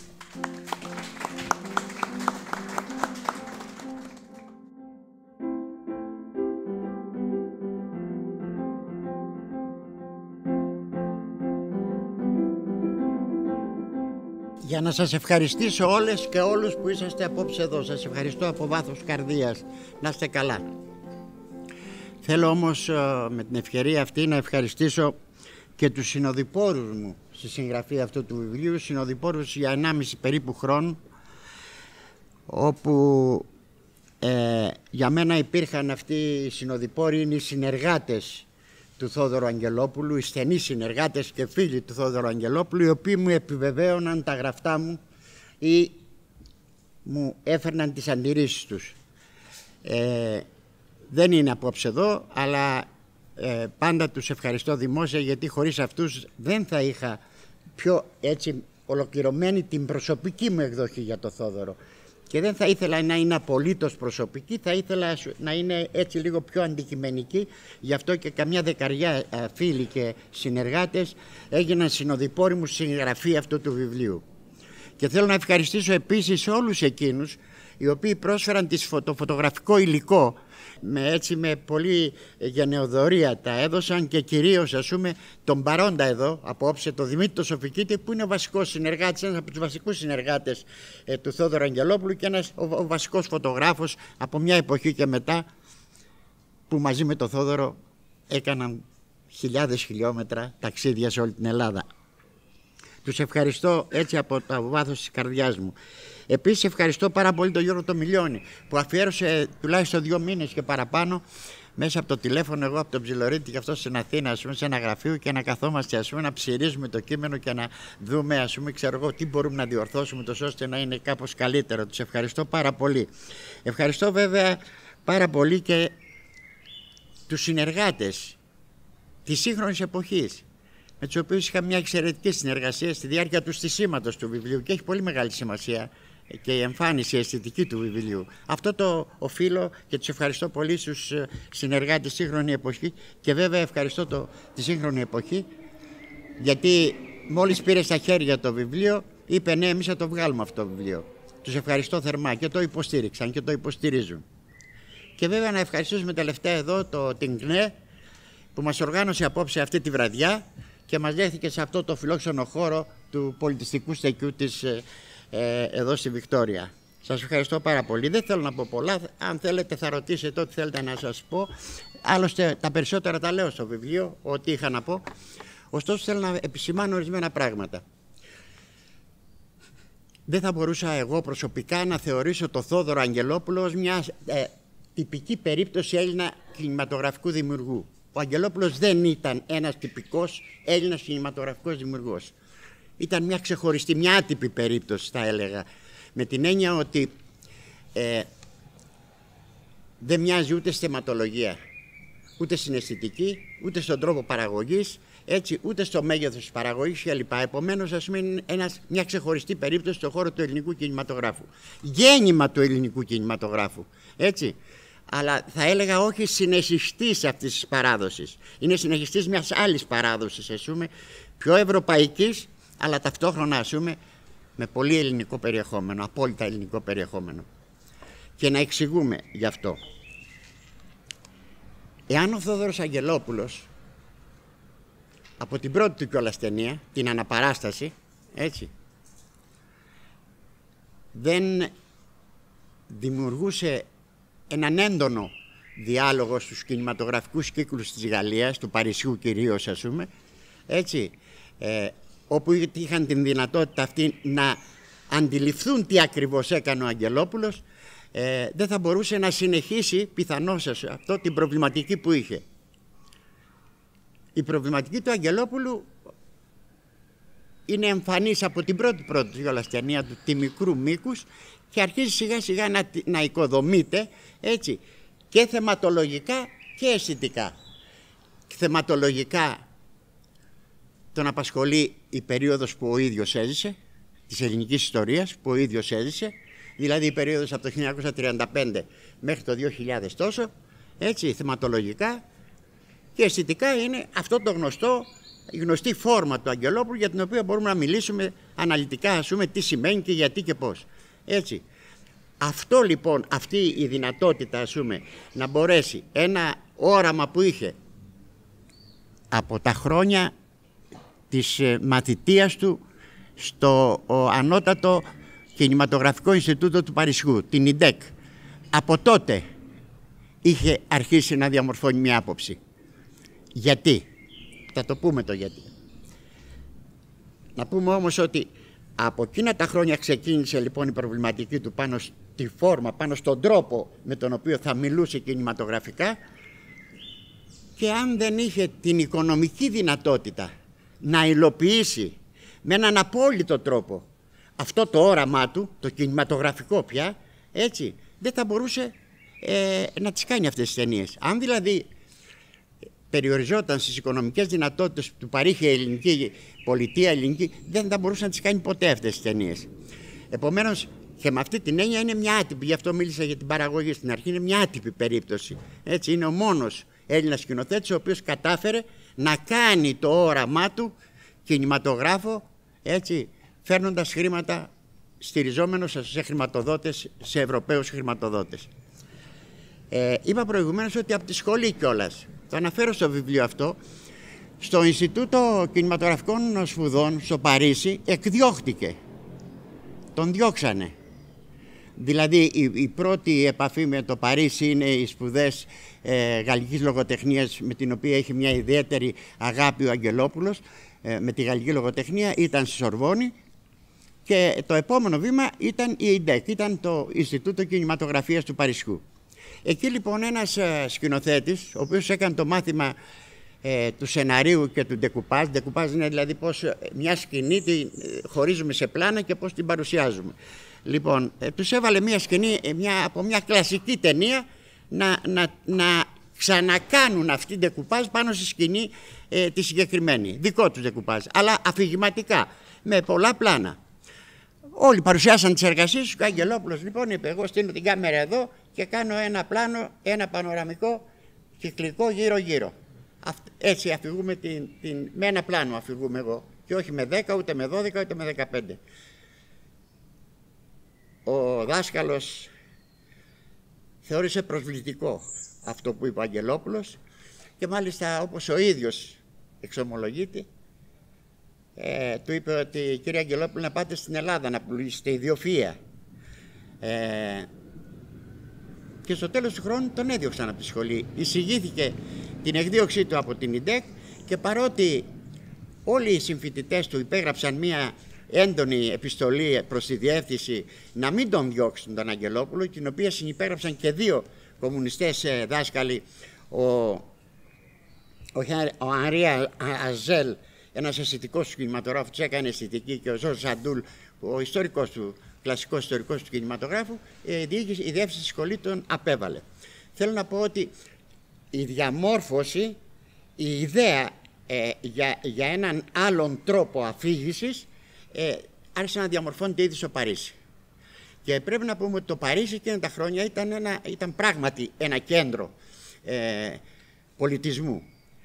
Για να σας ευχαριστήσω όλες και όλους που είσαστε απόψε εδώ. Σας ευχαριστώ από βάθος καρδίας. Να είστε καλά. Θέλω όμως με την ευκαιρία αυτή να ευχαριστήσω και τους συνοδοιπόρους μου στη συγγραφή αυτού του βιβλίου, συνοδοιπόρους για 1,5 περίπου χρόνο, όπου για μένα υπήρχαν αυτοί οι συνοδοιπόροι, είναι οι συνεργάτες του Θόδωρου Αγγελόπουλου, οι στενοί συνεργάτες και φίλοι του Θόδωρου Αγγελόπουλου, οι οποίοι μου επιβεβαίωναν τα γραφτά μου ή μου έφερναν τις αντιρρήσεις τους. Δεν είναι απόψε εδώ, αλλά πάντα τους ευχαριστώ δημόσια, γιατί χωρίς αυτούς δεν θα είχα πιο έτσι ολοκληρωμένη την προσωπική μου εκδοχή για το Θόδωρο. και δεν θα ήθελα να είναι απολύτως προσωπική, θα ήθελα να είναι έτσι λίγο πιο αντικειμενική. Γι' αυτό και καμιά δεκαριά φίλοι και συνεργάτες έγιναν συνοδοιπόροι μου στη συγγραφή αυτού του βιβλίου. Και θέλω να ευχαριστήσω επίσης όλους εκείνους οι οποίοι πρόσφεραν το φωτογραφικό υλικό, με πολύ γενναιοδωρία τα έδωσαν, και κυρίως τον παρόντα εδώ απόψε, τον Δημήτρη Σοφικίτη, που είναι ο βασικός συνεργάτης, ένας από τους βασικούς συνεργάτες του Θόδωρου Αγγελόπουλου και ο βασικός φωτογράφος από μια εποχή και μετά, που μαζί με τον Θόδωρο έκαναν χιλιάδες χιλιόμετρα ταξίδια σε όλη την Ελλάδα. Τους ευχαριστώ έτσι από το βάθος της καρδιάς μου. Επίσης ευχαριστώ πάρα πολύ τον Γιώργο τον Μιλιώνη, που αφιέρωσε τουλάχιστον 2 μήνες και παραπάνω μέσα από το τηλέφωνο, εγώ από τον Ψιλορίτη και αυτό στην Αθήνα, σε ένα γραφείο, και να καθόμαστε να ψηρίζουμε το κείμενο και να δούμε τι μπορούμε να διορθώσουμε τόσο ώστε να είναι κάπως καλύτερο. Τους ευχαριστώ πάρα πολύ. Ευχαριστώ βέβαια πάρα πολύ και τους συνεργάτες της σύγχρονης εποχής, με τους οποίους είχα μια εξαιρετική συνεργασία στη διάρκεια του στισίματος του βιβλίου, και έχει πολύ μεγάλη σημασία και η εμφάνιση αισθητική του βιβλίου. Αυτό το οφείλω και τους ευχαριστώ πολύ στους συνεργάτες σύγχρονη εποχή, και βέβαια ευχαριστώ τη σύγχρονη εποχή, γιατί μόλις πήρε στα χέρια το βιβλίο είπε ναι, εμείς θα το βγάλουμε αυτό το βιβλίο. Τους ευχαριστώ θερμά και το υποστήριξαν και το υποστηρίζουν. Και βέβαια να ευχαριστήσουμε τελευταία εδώ την ΚΝΕ, που μας οργάνωσε απόψε αυτή τη βραδιά και μας δέχθηκε σε αυτό το φιλόξενο χώρο του πολιτιστικού στεκιού της εδώ στη Βικτόρια. Σας ευχαριστώ πάρα πολύ. Δεν θέλω να πω πολλά. Αν θέλετε θα ρωτήσετε ό,τι θέλετε να σας πω. Άλλωστε τα περισσότερα τα λέω στο βιβλίο, ό,τι είχα να πω. Ωστόσο θέλω να επισημάνω ορισμένα πράγματα. Δεν θα μπορούσα εγώ προσωπικά να θεωρήσω το Θόδωρο Αγγελόπουλο ως μια τυπική περίπτωση Έλληνα κινηματογραφικού δημιουργού. Ο Αγγελόπουλος δεν ήταν ένας τυπικός Έλληνας κινηματογραφικός δημιουργός. Ήταν μια ξεχωριστή, μια άτυπη περίπτωση, θα έλεγα. Με την έννοια ότι δεν μοιάζει ούτε στη θεματολογία, ούτε στην αισθητική, ούτε στον τρόπο παραγωγής, ούτε στο μέγεθος της παραγωγής κλπ. Επομένως, είναι μια ξεχωριστή περίπτωση στον χώρο του ελληνικού κινηματογράφου. Γέννημα του ελληνικού κινηματογράφου, έτσι. Αλλά θα έλεγα όχι συνεχιστής αυτής της παράδοσης. Είναι συνεχιστής μιας άλλης παράδοσης, πιο ευρωπαϊκής, αλλά ταυτόχρονα με πολύ ελληνικό περιεχόμενο, απόλυτα ελληνικό περιεχόμενο. Και να εξηγούμε γι' αυτό. Εάν ο Θόδωρος Αγγελόπουλος από την πρώτη του κιόλας ταινία, την Αναπαράσταση, δεν δημιουργούσε έναν έντονο διάλογο στους κινηματογραφικούς κύκλους της Γαλλίας, του Παρισιού κυρίως, όπου είχαν την δυνατότητα αυτή να αντιληφθούν τι ακριβώς έκανε ο Αγγελόπουλος, δεν θα μπορούσε να συνεχίσει πιθανώς αυτό την προβληματική που είχε. Η προβληματική του Αγγελόπουλου είναι εμφανής από την πρώτη ταινία του, τη Μικρού Μήκους, και αρχίζει σιγά σιγά να οικοδομείται και θεματολογικά και αισθητικά. Θεματολογικά τον απασχολεί η περίοδος που ο ίδιος έζησε, της ελληνικής ιστορίας που ο ίδιος έζησε, δηλαδή η περίοδος από το 1935 μέχρι το 2000 τόσο, θεματολογικά, και αισθητικά είναι αυτό το η γνωστή φόρμα του Αγγελόπουλου, για την οποία μπορούμε να μιλήσουμε αναλυτικά, τι σημαίνει και γιατί και πώς. Αυτό λοιπόν, αυτή η δυνατότητα να μπορέσει ένα όραμα που είχε από τα χρόνια της μαθητείας του στο ανώτατο κινηματογραφικό Ινστιτούτο του Παρισιού, την ΙΝΤΕΚ, από τότε είχε αρχίσει να διαμορφώνει μια άποψη. Γιατί? Θα το πούμε το γιατί. Να πούμε όμως ότι από εκείνα τα χρόνια ξεκίνησε λοιπόν η προβληματική του πάνω στη φόρμα, πάνω στον τρόπο με τον οποίο θα μιλούσε κινηματογραφικά, και αν δεν είχε την οικονομική δυνατότητα να υλοποιήσει με έναν απόλυτο τρόπο αυτό το όραμά του, το κινηματογραφικό πια, δεν θα μπορούσε να τις κάνει αυτές τις ταινίες. Αν δηλαδή περιοριζόταν στις οικονομικές δυνατότητες που του παρήχε η ελληνική πολιτεία, δεν θα μπορούσε να τις κάνει ποτέ αυτές τις ταινίες. Επομένως, Και με αυτή την έννοια είναι μια άτυπη, γι' αυτό μίλησα για την παραγωγή στην αρχή, είναι μια άτυπη περίπτωση. Έτσι, είναι ο μόνος Έλληνας σκηνοθέτης ο οποίος κατάφερε να κάνει το όραμά του κινηματογράφο, έτσι, φέρνοντας χρήματα, στηριζόμενος σε χρηματοδότες, σε Ευρωπαίους χρηματοδότες. Είπα προηγουμένως ότι από τη σχολή κιόλας, το αναφέρω στο βιβλίο αυτό, στο Ινστιτούτο Κινηματογραφικών Σπουδών στο Παρίσι εκδιώχτηκε. Τον διώξανε. Δηλαδή η πρώτη επαφή με το Παρίσι είναι οι σπουδές γαλλικής λογοτεχνίας, με την οποία έχει μια ιδιαίτερη αγάπη ο Αγγελόπουλος, με τη γαλλική λογοτεχνία, ήταν στη Σορβόνη, και το επόμενο βήμα ήταν η ΙΝΤΕΚ, ήταν το Ινστιτούτο Κινηματογραφίας του Παρισιού. Εκεί λοιπόν ένας σκηνοθέτης, ο οποίος έκανε το μάθημα του σεναρίου και του ντεκουπάζ. Ντεκουπάζ είναι δηλαδή πώς μια σκηνή τη χωρίζουμε σε πλάνα και πώς την παρουσιάζουμε. Λοιπόν, τους έβαλε μια σκηνή από μια κλασική ταινία να ξανακάνουν αυτή την ντεκουπάζ πάνω στη σκηνή τη συγκεκριμένη. Δικό τους ντεκουπάζ, αλλά αφηγηματικά, με πολλά πλάνα. Όλοι παρουσιάσαν τις εργασίες τους. Ο Αγγελόπουλος λοιπόν είπε: εγώ στείλω την κάμερα εδώ και κάνω ένα πλάνο, ένα πανοραμικό κυκλικό γύρω-γύρω. Έτσι αφηγούμε με ένα πλάνο αφηγούμε εγώ, και όχι με 10, ούτε με 12, ούτε με 15. Ο δάσκαλος θεώρησε προσβλητικό αυτό που είπε ο Αγγελόπουλος, και μάλιστα, όπως ο ίδιος εξομολογείται, του είπε ότι κύριε Αγγελόπουλο, να πάτε στην Ελλάδα να πουλήσετε ιδιοφυΐα. Και στο τέλος του χρόνου τον έδιωξαν από τη σχολή. Εισηγήθηκε την εκδίωξή του από την ΙΝΤΕΚ, και παρότι όλοι οι συμφοιτητές του υπέγραψαν μία έντονη επιστολή προς τη διεύθυνση να μην τον διώξουν τον Αγγελόπουλο, την οποία συνυπέγραψαν και δύο κομμουνιστές δάσκαλοι, ο Ανρί Αζέλ, ένας αισθητικός του κινηματογράφου, του έκανε αισθητική, και ο Ζορζ Ζαντούλ, ο ιστορικός του, κλασικός ιστορικός του κινηματογράφου, η διεύθυνση της σχολή τον απέβαλε. Θέλω να πω ότι η διαμόρφωση, η ιδέα για έναν άλλον τρόπο αφήγησης άρχισε να διαμορφώνεται ήδη στο Παρίσι. Και πρέπει να πούμε ότι το Παρίσι εκείνα τα χρόνια ήταν πράγματι ένα κέντρο πολιτισμού.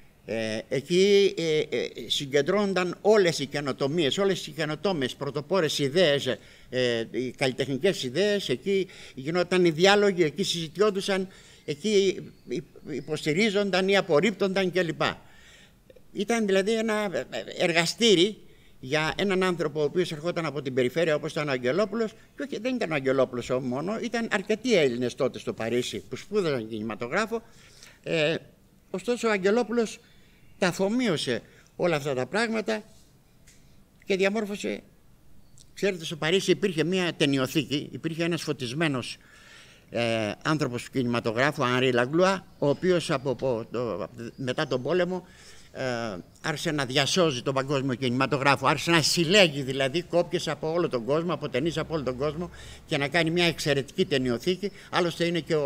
Εκεί συγκεντρώνονταν όλες οι καινοτομίες, όλες οι καινοτόμες πρωτοπόρες ιδέες, οι καλλιτεχνικές ιδέες, εκεί γινόταν οι διάλογοι, εκεί συζητιόντουσαν, εκεί υποστηρίζονταν ή απορρίπτονταν κλπ. Ήταν δηλαδή ένα εργαστήρι για έναν άνθρωπο ο οποίος ερχόταν από την περιφέρεια, όπως ήταν ο Αγγελόπουλος, και όχι, δεν ήταν ο Αγγελόπουλος μόνο, ήταν αρκετοί Έλληνες τότε στο Παρίσι που σπούδαζαν κινηματογράφο. Ωστόσο ο Αγγελόπουλος τα αφομοίωσε όλα αυτά τα πράγματα και διαμόρφωσε. Ξέρετε, στο Παρίσι υπήρχε μια ταινιοθήκη, υπήρχε ένας φωτισμένος άνθρωπος του κινηματογράφου, Ανρί Λαγκλουά, ο οποίος μετά τον πόλεμο άρχισε να διασώζει τον παγκόσμιο κινηματογράφο, άρχισε να συλλέγει δηλαδή κόπιες από όλο τον κόσμο, από ταινίες από όλο τον κόσμο, και να κάνει μια εξαιρετική ταινιοθήκη. Άλλωστε είναι και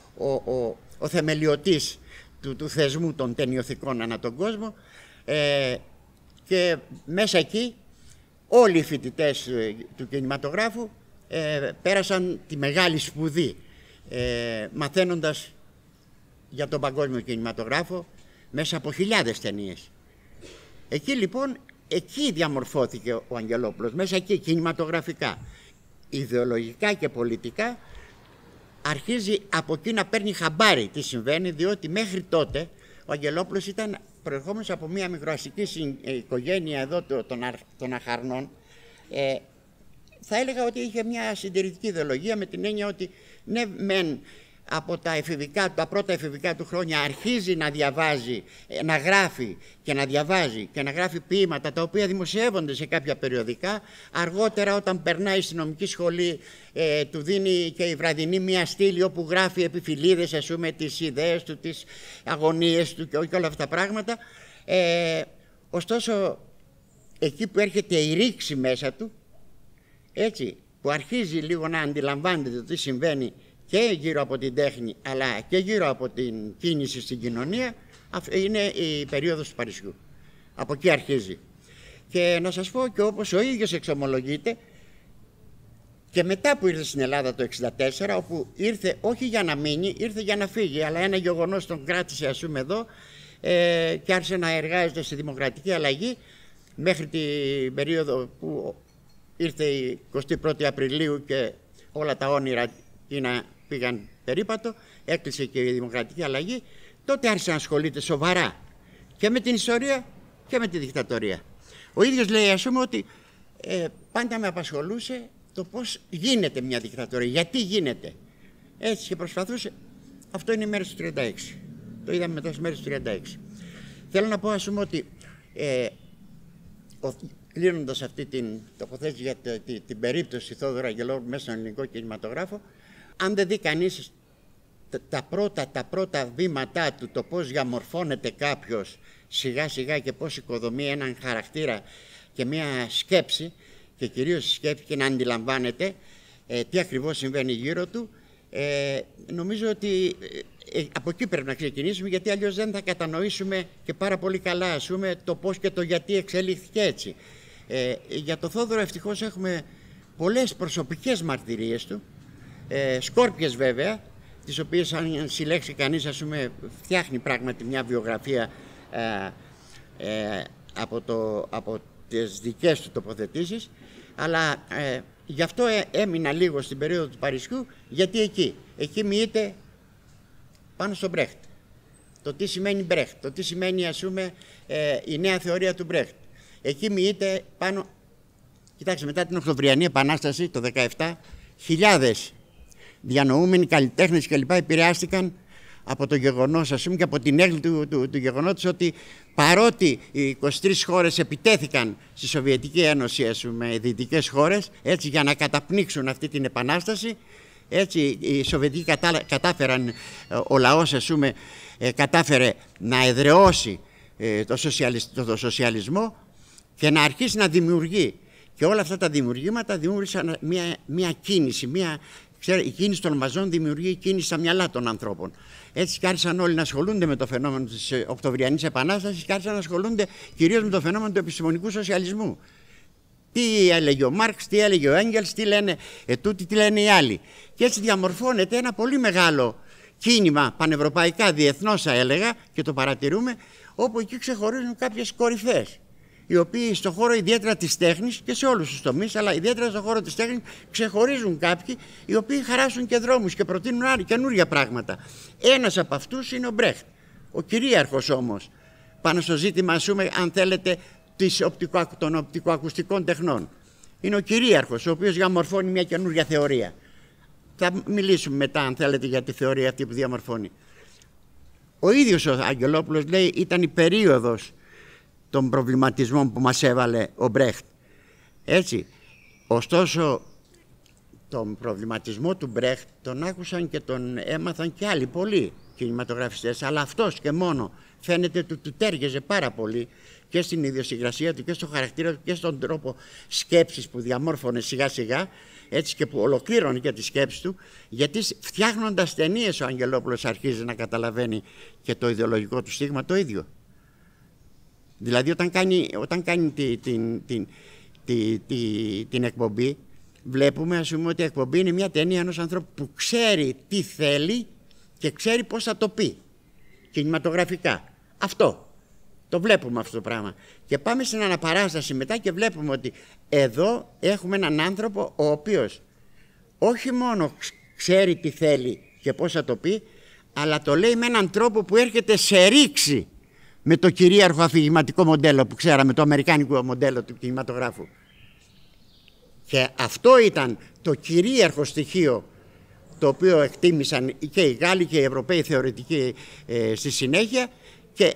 ο θεμελιωτής του θεσμού των ταινιοθηκών ανά τον κόσμο, και μέσα εκεί όλοι οι φοιτητές του κινηματογράφου πέρασαν τη μεγάλη σπουδή, μαθαίνοντας για τον παγκόσμιο κινηματογράφο μέσα από χιλιάδες ταινίες. Εκεί λοιπόν, εκεί διαμορφώθηκε ο Αγγελόπουλος, μέσα εκεί κινηματογραφικά, ιδεολογικά και πολιτικά. Αρχίζει από εκεί να παίρνει χαμπάρι τι συμβαίνει, διότι μέχρι τότε ο Αγγελόπουλος ήταν προερχόμενος από μια μικροαστική οικογένεια εδώ των Αχαρνών. Θα έλεγα ότι είχε μια συντηρητική ιδεολογία, με την έννοια ότι ναι μεν από τα πρώτα εφηβικά του χρόνια αρχίζει να διαβάζει, να γράφει και να διαβάζει και να γράφει ποίηματα τα οποία δημοσιεύονται σε κάποια περιοδικά. Αργότερα, όταν περνάει στη νομική σχολή, του δίνει και η Βραδινή μια στήλη όπου γράφει επιφυλίδες, ας πούμε, τις ιδέες του, τις αγωνίες του και όλα αυτά τα πράγματα. Ωστόσο, εκεί που έρχεται η ρήξη μέσα του, έτσι, που αρχίζει λίγο να αντιλαμβάνεται το τι συμβαίνει και γύρω από την τέχνη αλλά και γύρω από την κίνηση στην κοινωνία, είναι η περίοδος του Παρισιού. Από εκεί αρχίζει. Και να σας πω, και όπως ο ίδιος εξομολογείται, Και μετά που ήρθε στην Ελλάδα το 1964, όπου ήρθε όχι για να μείνει, ήρθε για να φύγει, αλλά ένα γεγονός τον κράτησε, ας πούμε, εδώ και άρχισε να εργάζεται στη δημοκρατική αλλαγή μέχρι την περίοδο που ήρθε η 21η Απριλίου και όλα τα όνειρα πήγαν περίπατο, έκλεισε και η δημοκρατική αλλαγή. Τότε άρχισε να ασχολείται σοβαρά και με την ιστορία και με τη δικτατορία. Ο ίδιος λέει, ας πούμε, ότι πάντα με απασχολούσε το πώς γίνεται μια δικτατορία, γιατί γίνεται. Έτσι και προσπαθούσε. Αυτό είναι οι μέρες του 36. Το είδαμε μετά στις μέρες του 36. Θέλω να πω, ας πούμε, ότι κλείνοντας αυτή την τοποθέτηση για την περίπτωση Θόδωρου Αγγελόπουλου μέσα στον ελληνικό κινηματογράφο, αν δεν δει κανείς τα πρώτα βήματά του, το πώς διαμορφώνεται κάποιος σιγά σιγά και πώς οικοδομεί έναν χαρακτήρα και μια σκέψη, και κυρίως σκέψη, και να αντιλαμβάνεται τι ακριβώς συμβαίνει γύρω του, νομίζω ότι από εκεί πρέπει να ξεκινήσουμε, γιατί αλλιώς δεν θα κατανοήσουμε και πάρα πολύ καλά, ας πούμε, το πώς και το γιατί εξελίχθηκε έτσι. Για το Θόδωρο ευτυχώς έχουμε πολλές προσωπικές μαρτυρίες του, σκόρπιες βέβαια, τις οποίες αν συλλέξει κανείς, ας πούμε, φτιάχνει πράγματι μια βιογραφία από τις δικές του τοποθετήσεις, αλλά γι' αυτό έμεινα λίγο στην περίοδο του Παρισιού, γιατί εκεί μοιείται πάνω στο Μπρέχτ. Το τι σημαίνει Μπρέχτ, το τι σημαίνει, ας πούμε, η νέα θεωρία του Μπρέχτ. Εκεί μοιείται πάνω. Κοιτάξτε, μετά την Οκτωβριανή Επανάσταση το 17, χιλιάδες διανοούμενοι, καλλιτέχνες κλπ. Επηρεάστηκαν από το γεγονός, ας πούμε, και από την έγκλη του γεγονότος ότι παρότι οι 23 χώρες επιτέθηκαν στη Σοβιετική Ένωση, ας πούμε, οι δυτικές χώρες, έτσι, για να καταπνίξουν αυτή την επανάσταση, έτσι οι Σοβιετικοί κατάφεραν, ο λαός, ας πούμε, κατάφερε να εδραιώσει το σοσιαλισμό και να αρχίσει να δημιουργεί. Και όλα αυτά τα δημιουργήματα δημιούργησαν μια κίνηση, η κίνηση των μαζών δημιουργεί κίνηση στα μυαλά των ανθρώπων. Έτσι και άρχισαν όλοι να ασχολούνται με το φαινόμενο της Οκτωβριανής Επανάστασης και άρχισαν να ασχολούνται κυρίως με το φαινόμενο του επιστημονικού σοσιαλισμού. Τι έλεγε ο Μάρξ, τι έλεγε ο Έγγελς, τι λένε τούτοι, τι λένε οι άλλοι. Και έτσι διαμορφώνεται ένα πολύ μεγάλο κίνημα πανευρωπαϊκά, διεθνώς θα έλεγα, και το παρατηρούμε, όπου εκεί ξεχωρίζουν κάποιες κορυφές, οι οποίοι στον χώρο ιδιαίτερα της τέχνης και σε όλους τους τομείς, αλλά ιδιαίτερα στον χώρο της τέχνης ξεχωρίζουν κάποιοι οι οποίοι χαράσουν και δρόμους και προτείνουν καινούργια πράγματα. Ένας από αυτούς είναι ο Μπρέχτ, ο κυρίαρχος όμως, πάνω στο ζήτημα, ας πούμε, αν θέλετε, των οπτικοακουστικών τεχνών. Είναι ο κυρίαρχος, ο οποίος διαμορφώνει μια καινούργια θεωρία. Θα μιλήσουμε μετά, αν θέλετε, για τη θεωρία αυτή που διαμορφώνει. Ο ίδιος ο Αγγελόπουλος λέει ήταν η περίοδος των προβληματισμών που μας έβαλε ο Μπρέχτ. Έτσι. Ωστόσο, τον προβληματισμό του Μπρέχτ τον άκουσαν και τον έμαθαν και άλλοι πολλοί κινηματογραφιστές, αλλά αυτός και μόνο φαίνεται του τέριαζε πάρα πολύ και στην ιδιοσυγκρασία του και στο χαρακτήρα του και στον τρόπο σκέψης που διαμόρφωνε σιγά σιγά, έτσι, και που ολοκλήρωνε και τη σκέψη του, γιατί φτιάχνοντας ταινίες ο Αγγελόπουλος αρχίζει να καταλαβαίνει και το ιδεολογικό του στίγμα το ίδιο. Δηλαδή όταν κάνει την εκπομπή, βλέπουμε, ας πούμε, ότι η εκπομπή είναι μια ταινία ενός ανθρώπου που ξέρει τι θέλει και ξέρει πώς θα το πει κινηματογραφικά. Αυτό το βλέπουμε, αυτό το πράγμα. Και πάμε στην αναπαράσταση μετά και βλέπουμε ότι εδώ έχουμε έναν άνθρωπο ο οποίος όχι μόνο ξέρει τι θέλει και πώς θα το πει, αλλά το λέει με έναν τρόπο που έρχεται σε ρήξη με το κυρίαρχο αφηγηματικό μοντέλο που ξέραμε, το αμερικάνικο μοντέλο του κινηματογράφου. Και αυτό ήταν το κυρίαρχο στοιχείο το οποίο εκτίμησαν και οι Γάλλοι και οι Ευρωπαίοι θεωρητικοί στη συνέχεια. Και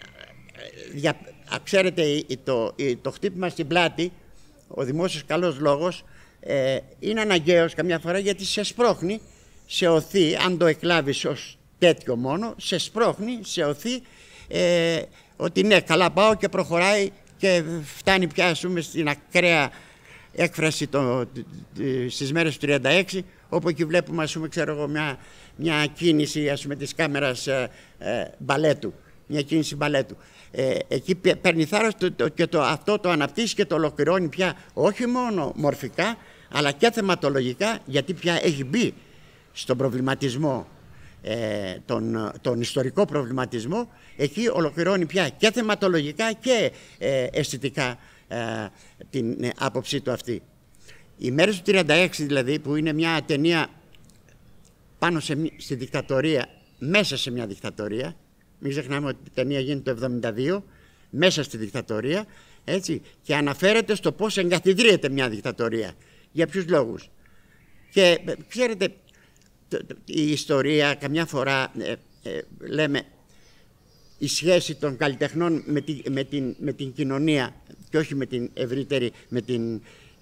ξέρετε, το χτύπημα στην πλάτη, ο δημόσιος καλός λόγος, είναι αναγκαίος καμιά φορά, γιατί σε σπρώχνει, σε οθεί, αν το εκλάβεις ως τέτοιο μόνο, σε σπρώχνει, σε οθεί, ότι ναι, καλά πάω, και προχωράει και φτάνει πια, ας πούμε, στην ακραία έκφραση στις μέρες του 36, όπου εκεί βλέπουμε, ας πούμε, ξέρω εγώ, μια κίνηση, ας πούμε, της κάμερας μπαλέτου, μια κίνηση μπαλέτου. Εκεί παίρνει θάρρος και αυτό το αναπτύσσει και το ολοκληρώνει πια όχι μόνο μορφικά, αλλά και θεματολογικά, γιατί πια έχει μπει στον προβληματισμό, τον ιστορικό προβληματισμό. Εκεί ολοκληρώνει πια και θεματολογικά και αισθητικά την άποψή του αυτή. Οι μέρες του 36 δηλαδή, που είναι μια ταινία πάνω στη δικτατορία, μέσα σε μια δικτατορία, μην ξεχνάμε ότι η ταινία γίνεται το 1972, μέσα στη δικτατορία, έτσι, και αναφέρεται στο πώς εγκαθιδρύεται μια δικτατορία, για ποιους λόγους. Και ξέρετε, η ιστορία καμιά φορά λέμε η σχέση των καλλιτεχνών με την κοινωνία και όχι με την ευρύτερη, με την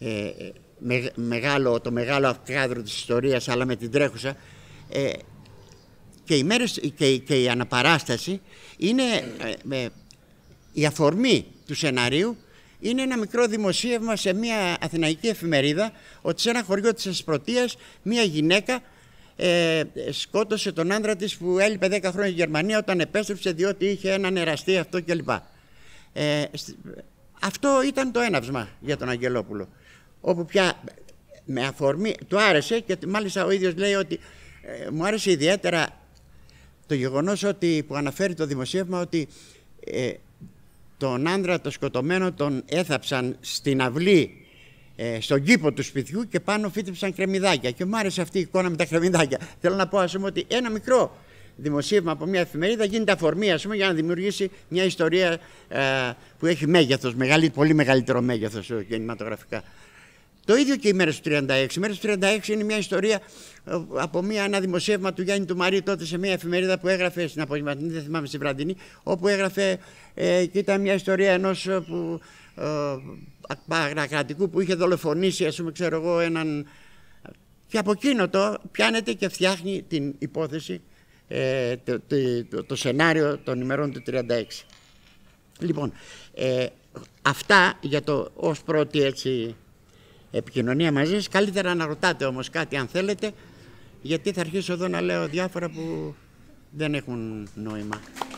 το μεγάλο κάδρο της ιστορίας, αλλά με την τρέχουσα, και οι μέρες και η αναπαράσταση είναι η αφορμή του σεναρίου. Είναι ένα μικρό δημοσίευμα σε μια αθηναϊκή εφημερίδα ότι σε ένα χωριό της Εσπρωτείας μια γυναίκα σκότωσε τον άντρα της που έλειπε 10 χρόνια στη Γερμανία, όταν επέστρεψε διότι είχε έναν εραστή αυτό κλπ. Αυτό ήταν το έναυσμα για τον Αγγελόπουλο, όπου πια με αφορμή του άρεσε, και μάλιστα ο ίδιος λέει ότι μου άρεσε ιδιαίτερα το γεγονός ότι, που αναφέρει το δημοσίευμα, ότι τον άντρα το σκοτωμένο τον έθαψαν στην αυλή, στον κήπο του σπιτιού, και πάνω φύτεψαν κρεμμυδάκια, και μου άρεσε αυτή η εικόνα με τα κρεμμυδάκια. Θέλω να πω, ας πούμε, ότι ένα μικρό δημοσίευμα από μια εφημερίδα γίνεται αφορμή, ας πούμε, για να δημιουργήσει μια ιστορία που έχει μέγεθος, πολύ μεγαλύτερο μέγεθος κινηματογραφικά. Το ίδιο και οι μέρες του 36. Οι μέρες του 36 είναι μια ιστορία από ένα δημοσίευμα του Γιάννη του Μαρίου, τότε σε μια εφημερίδα που έγραφε στην απογευματινή, δεν θυμάμαι, στη βραδινή, όπου έγραφε και ήταν μια ιστορία ενός παρακρατικού που είχε δολοφονήσει, ας πούμε, ξέρω εγώ, έναν. Και από εκείνο το πιάνεται και φτιάχνει την υπόθεση, το σενάριο των ημερών του 36. Λοιπόν, αυτά για το ως πρώτη έτσι επικοινωνία μαζί σας. Καλύτερα να ρωτάτε όμως κάτι αν θέλετε, γιατί θα αρχίσω εδώ να λέω διάφορα που δεν έχουν νόημα.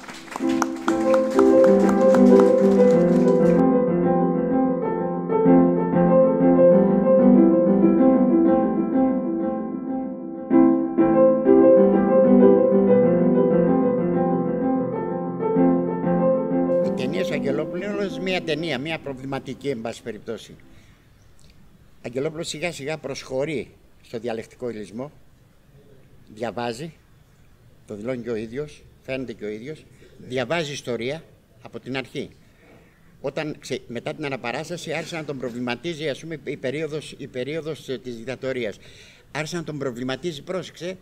Η ταινία Αγγελόπουλου είναι όλες μία ταινία, μία προβληματική, εν πάση περιπτώσει. Αγγελόπουλος σιγά σιγά προσχωρεί στο διαλεκτικό υλισμό, διαβάζει, το δηλώνει και ο ίδιος, φαίνεται και ο ίδιος, διαβάζει ιστορία από την αρχή. Όταν μετά την αναπαράσταση άρχισε να τον προβληματίζει, ας πούμε, η περίοδος της δικτατορίας. Άρχισε να τον προβληματίζει, πρόσεξε,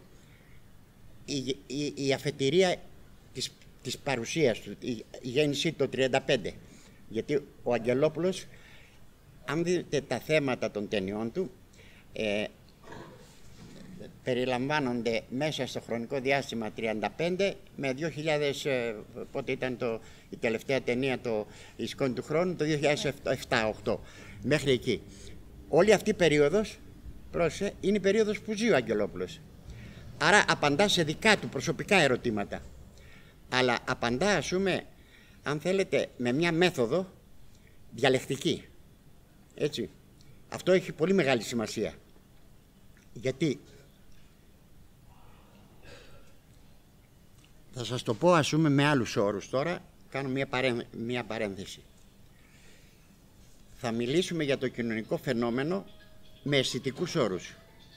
η αφετηρία της παρουσίας του, η γέννησή του το 1935. Γιατί ο Αγγελόπουλος, αν δείτε τα θέματα των ταινιών του, περιλαμβάνονται μέσα στο χρονικό διάστημα 35 με 2000, πότε ήταν η τελευταία ταινία, η σκόνη του χρόνου, το 2007-2008, μέχρι εκεί. Όλη αυτή η περίοδος, πρόσεχε, είναι η περίοδος που ζει ο Αγγελόπουλος. Άρα απαντά σε δικά του προσωπικά ερωτήματα. Αλλά απαντά, ας πούμε, αν θέλετε, με μια μέθοδο διαλεκτική. Έτσι. Αυτό έχει πολύ μεγάλη σημασία. Γιατί θα σας το πω, ας πούμε, με άλλους όρους τώρα, κάνω μια παρένθεση. Θα μιλήσουμε για το κοινωνικό φαινόμενο με αισθητικούς όρους.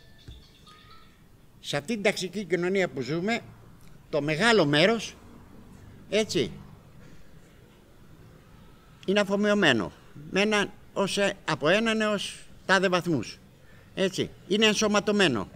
Σε αυτή την ταξική κοινωνία που ζούμε, το μεγάλο μέρος, έτσι, είναι αφομοιωμένο από έναν έως τάδε βαθμούς. Έτσι, είναι ενσωματωμένο.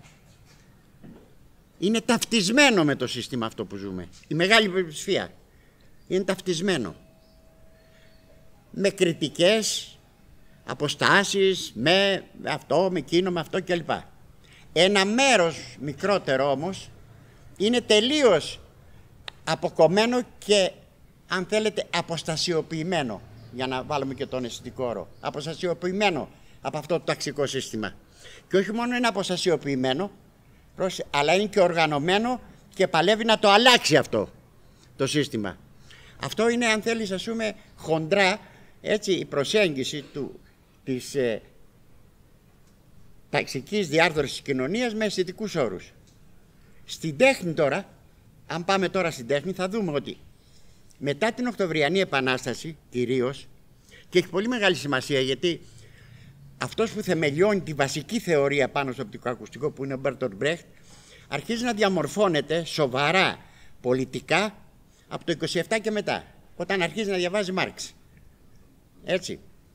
Είναι ταυτισμένο με το σύστημα αυτό που ζούμε. Η μεγάλη πλειοψηφία είναι ταυτισμένο. Με κριτικές, αποστάσεις, με αυτό, με εκείνο, με αυτό κλπ. Ένα μέρος μικρότερο όμως είναι τελείως αποκομμένο και, αν θέλετε, αποστασιοποιημένο, για να βάλουμε και τον αισθητικό όρο, αποστασιοποιημένο από αυτό το ταξικό σύστημα. Και όχι μόνο είναι αποστασιοποιημένο, αλλά είναι και οργανωμένο και παλεύει να το αλλάξει αυτό το σύστημα. Αυτό είναι, αν θέλεις, ας πούμε, χοντρά, έτσι, η προσέγγιση ταξικής διάρθρωσης της κοινωνίας με αισθητικούς όρους. Στην τέχνη τώρα, αν πάμε τώρα στην τέχνη, θα δούμε ότι μετά την Οκτωβριανή Επανάσταση κυρίως, και έχει πολύ μεγάλη σημασία γιατί αυτός που θεμελιώνει τη βασική θεωρία πάνω στο οπτικοακουστικό, που είναι ο Μπέρτολτ Μπρέχτ, αρχίζει να διαμορφώνεται σοβαρά πολιτικά από το 27 και μετά, όταν αρχίζει να διαβάζει Μάρξ. Έτσι.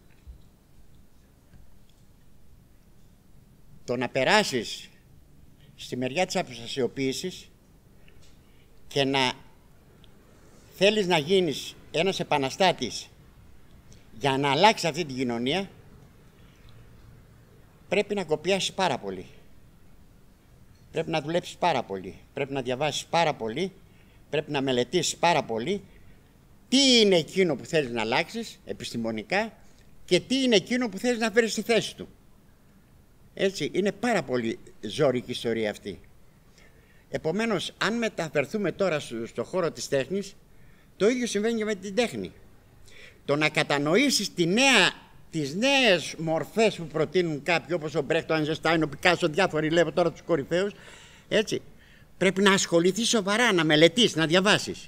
Το να περάσεις στη μεριά της αποστασιοποίησης και να θέλεις να γίνεις ένας επαναστάτης για να αλλάξει αυτή την κοινωνία, πρέπει να κοπιάσεις πάρα πολύ. Πρέπει να δουλέψεις πάρα πολύ. Πρέπει να διαβάσεις πάρα πολύ. Πρέπει να μελετήσεις πάρα πολύ τι είναι εκείνο που θέλεις να αλλάξεις επιστημονικά και τι είναι εκείνο που θέλεις να φέρεις στη θέση του. Έτσι, είναι πάρα πολύ ζώρικη ιστορία αυτή. Επομένως, αν μεταφερθούμε τώρα στο χώρο της τέχνης, το ίδιο συμβαίνει και με την τέχνη. Το να κατανοήσεις τις νέες μορφές που προτείνουν κάποιοι, όπως ο Μπρέχτ, ο Άινζενστάιν, ο Πικάσο, διάφοροι, λέω τώρα τους κορυφαίους, έτσι, πρέπει να ασχοληθείς σοβαρά, να μελετήσεις, να διαβάσεις.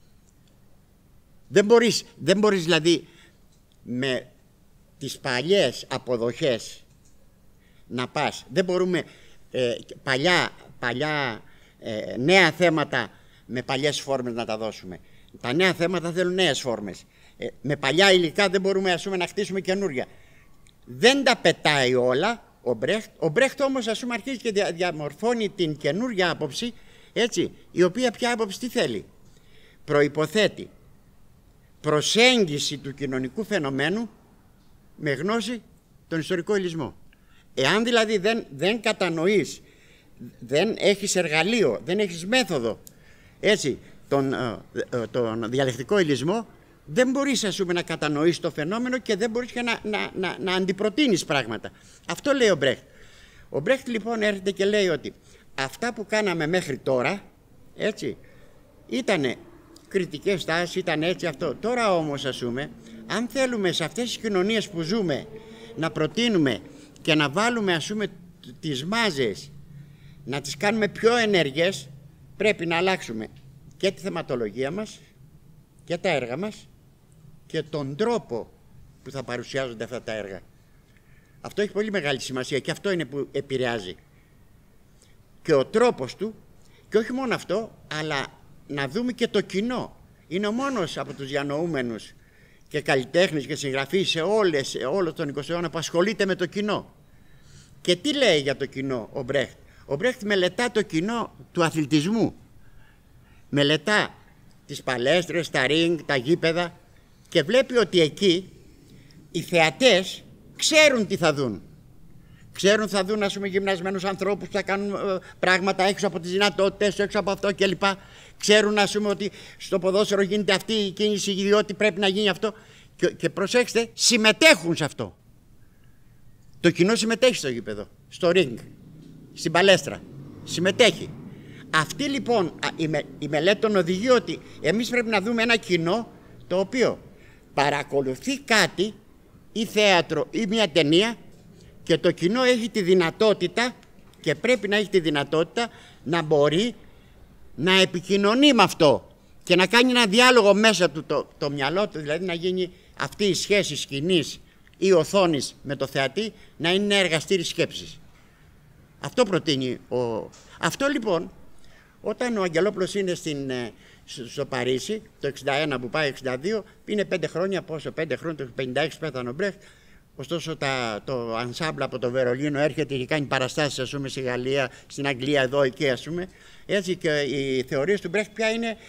Δεν μπορείς δηλαδή με τις παλιές αποδοχές να πας. Δεν μπορούμε παλιά νέα θέματα με παλιές φόρμες να τα δώσουμε. Τα νέα θέματα θέλουν νέες φόρμες. Με παλιά υλικά δεν μπορούμε, ας πούμε, να χτίσουμε καινούρια. Δεν τα πετάει όλα ο Μπρέχτ. Ο Μπρέχτ όμως, ας πούμε, αρχίζει και διαμορφώνει την καινούρια άποψη, έτσι, η οποία πια άποψη τι θέλει? Προϋποθέτει προσέγγιση του κοινωνικού φαινομένου με γνώση τον ιστορικό υλισμό. Εάν δηλαδή δεν κατανοείς, δεν έχεις εργαλείο, δεν έχεις μέθοδο, έτσι, τον διαλεκτικό υλισμό, δεν μπορείς, ας πούμε, να κατανοήσεις το φαινόμενο και δεν μπορείς και να αντιπροτείνεις πράγματα. Αυτό λέει ο Μπρέχτ. Ο Μπρέχτ λοιπόν έρχεται και λέει ότι αυτά που κάναμε μέχρι τώρα, έτσι, ήτανε κριτικές στάσεις, ήταν έτσι αυτό. Τώρα όμως, ας πούμε, αν θέλουμε σε αυτές τις κοινωνίες που ζούμε να προτείνουμε και να βάλουμε, ας πούμε, τις μάζες, να τις κάνουμε πιο ενεργές, πρέπει να αλλάξουμε και τη θεματολογία μας και τα έργα μας και τον τρόπο που θα παρουσιάζονται αυτά τα έργα. Αυτό έχει πολύ μεγάλη σημασία και αυτό είναι που επηρεάζει. Και ο τρόπος του, και όχι μόνο αυτό, αλλά να δούμε και το κοινό. Είναι ο μόνος από τους διανοούμενους και καλλιτέχνες και συγγραφείς σε όλο τον 20ο αιώνα που ασχολείται με το κοινό. Και τι λέει για το κοινό ο Μπρέχτ? Ο Μπρέχτ μελετά το κοινό του αθλητισμού. Μελετά τις παλέστρες, τα ring, τα γήπεδα και βλέπει ότι εκεί οι θεατές ξέρουν τι θα δουν. Ξέρουν, θα δουν, ας πούμε, γυμνασμένους ανθρώπους που θα κάνουν πράγματα έξω από τις δυνατότητες, έξω από αυτό κλπ. Ξέρουν, ας πούμε, ότι στο ποδόσφαιρο γίνεται αυτή η κίνηση, διότι πρέπει να γίνει αυτό. Και προσέξτε, συμμετέχουν σε αυτό. Το κοινό συμμετέχει στο γήπεδο, στο ring, στην παλέστρα. Συμμετέχει. Αυτή λοιπόν η μελέτη τον οδηγεί ότι εμείς πρέπει να δούμε ένα κοινό το οποίο παρακολουθεί κάτι ή θέατρο ή μια ταινία και το κοινό έχει τη δυνατότητα και πρέπει να έχει τη δυνατότητα να μπορεί να επικοινωνεί με αυτό και να κάνει ένα διάλογο μέσα του το μυαλό του, δηλαδή να γίνει αυτή η σχέση σκηνής ή οθόνης με το θεατή να είναι ένα εργαστήρι σκέψης. Αυτό προτείνει Αυτό λοιπόν, όταν ο Αγγελόπουλος είναι στο Παρίσι, το 61 που πάει 62, είναι 5 χρόνια, πόσο, 5 χρόνια, το 56 πέθανε ο Μπρέχτ. Ωστόσο το ανσάμπλ από το Βερολίνο έρχεται και κάνει παραστάσεις, ας πούμε, στη Γαλλία, στην Αγγλία, εδώ, εκεί, ας πούμε. Έτσι, και οι θεωρίες του Μπρέχτ πια είναι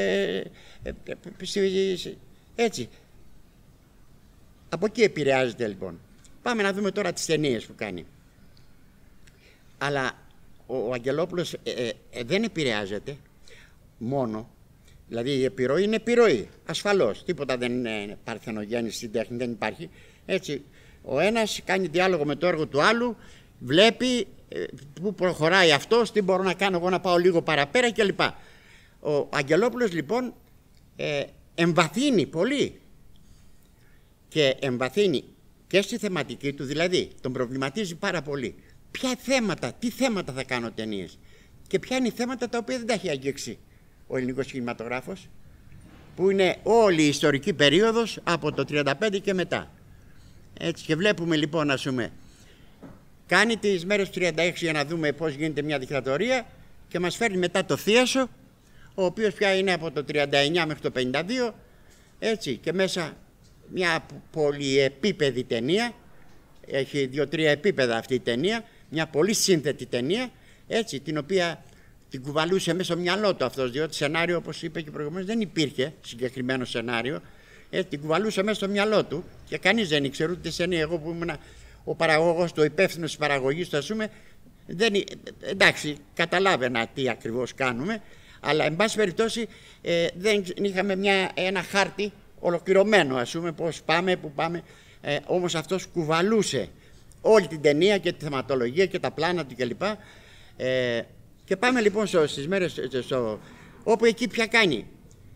έτσι. Από εκεί επηρεάζεται λοιπόν. Πάμε να δούμε τώρα τις ταινίες που κάνει. Αλλά ο Αγγελόπουλος δεν επηρεάζεται μόνο. Δηλαδή η επιρροή είναι επιρροή, ασφαλώς. Τίποτα δεν είναι παρθενογέννηση στην τέχνη, δεν υπάρχει. Έτσι, ο ένας κάνει διάλογο με το έργο του άλλου, βλέπει πού προχωράει αυτός, τι μπορώ να κάνω εγώ να πάω λίγο παραπέρα κλπ. Ο Αγγελόπουλος λοιπόν εμβαθύνει πολύ και εμβαθύνει και στη θεματική του, δηλαδή τον προβληματίζει πάρα πολύ. τι θέματα θα κάνω ταινίες. Και ποια είναι οι θέματα τα οποία δεν τα έχει αγγίξει ο ελληνικός κινηματογράφος, που είναι όλη η ιστορική περίοδος από το 1935 και μετά. Έτσι, και βλέπουμε λοιπόν, ας πούμε, κάνει τις μέρες του 36 για να δούμε πώς γίνεται μια δικτατορία και μας φέρνει μετά το Θίασο, ο οποίος πια είναι από το 39 μέχρι το 52, έτσι, και μέσα μια πολυεπίπεδη ταινία, έχει 2-3 επίπεδα αυτή η ταινία, μια πολύ σύνθετη ταινία, έτσι, την οποία την κουβαλούσε μέσα στο μυαλό του αυτός, διότι σενάριο, όπως είπε και προηγουμένως, δεν υπήρχε συγκεκριμένο σενάριο, την κουβαλούσε μέσα στο μυαλό του και κανείς δεν ήξερε ούτε σενή. Εγώ που ήμουν ο παραγωγός, το υπεύθυνος της παραγωγής του, ας πούμε, εντάξει, καταλάβαινα τι ακριβώς κάνουμε, αλλά εν πάση περιπτώσει δεν είχαμε ένα χάρτη ολοκληρωμένο, ας πούμε, πώς πάμε, που πάμε. Όμως αυτός κουβαλούσε όλη την ταινία και τη θεματολογία και τα πλάνα του κλπ. Και πάμε λοιπόν στις μέρες όπου εκεί πια κάνει.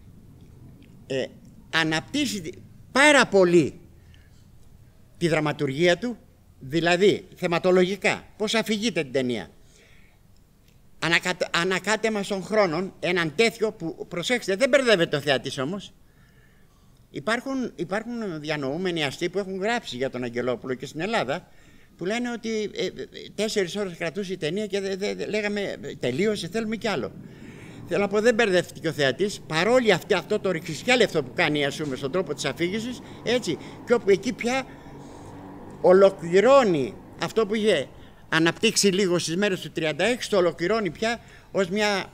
Αναπτύσσει πάρα πολύ τη δραματουργία του, δηλαδή θεματολογικά, πώς αφηγείται την ταινία. Ανακάτεμα στον χρόνο, έναν τέτοιο που, προσέξτε, δεν μπερδεύεται ο θεατής όμως. Υπάρχουν διανοούμενοι αστεί που έχουν γράψει για τον Αγγελόπουλο και στην Ελλάδα, που λένε ότι 4 ώρες κρατούσε η ταινία και λέγαμε τελείωσε, θέλουμε κι άλλο. Θέλω να πω, δεν μπερδεύτηκε ο θεατής, παρόλη αυτό το ρηξισκέλευτο που κάνει, ας πούμε, στον τρόπο της αφήγησης, έτσι, και όπου εκεί πια ολοκληρώνει αυτό που είχε αναπτύξει λίγο στις μέρες του 36, το ολοκληρώνει πια ως μια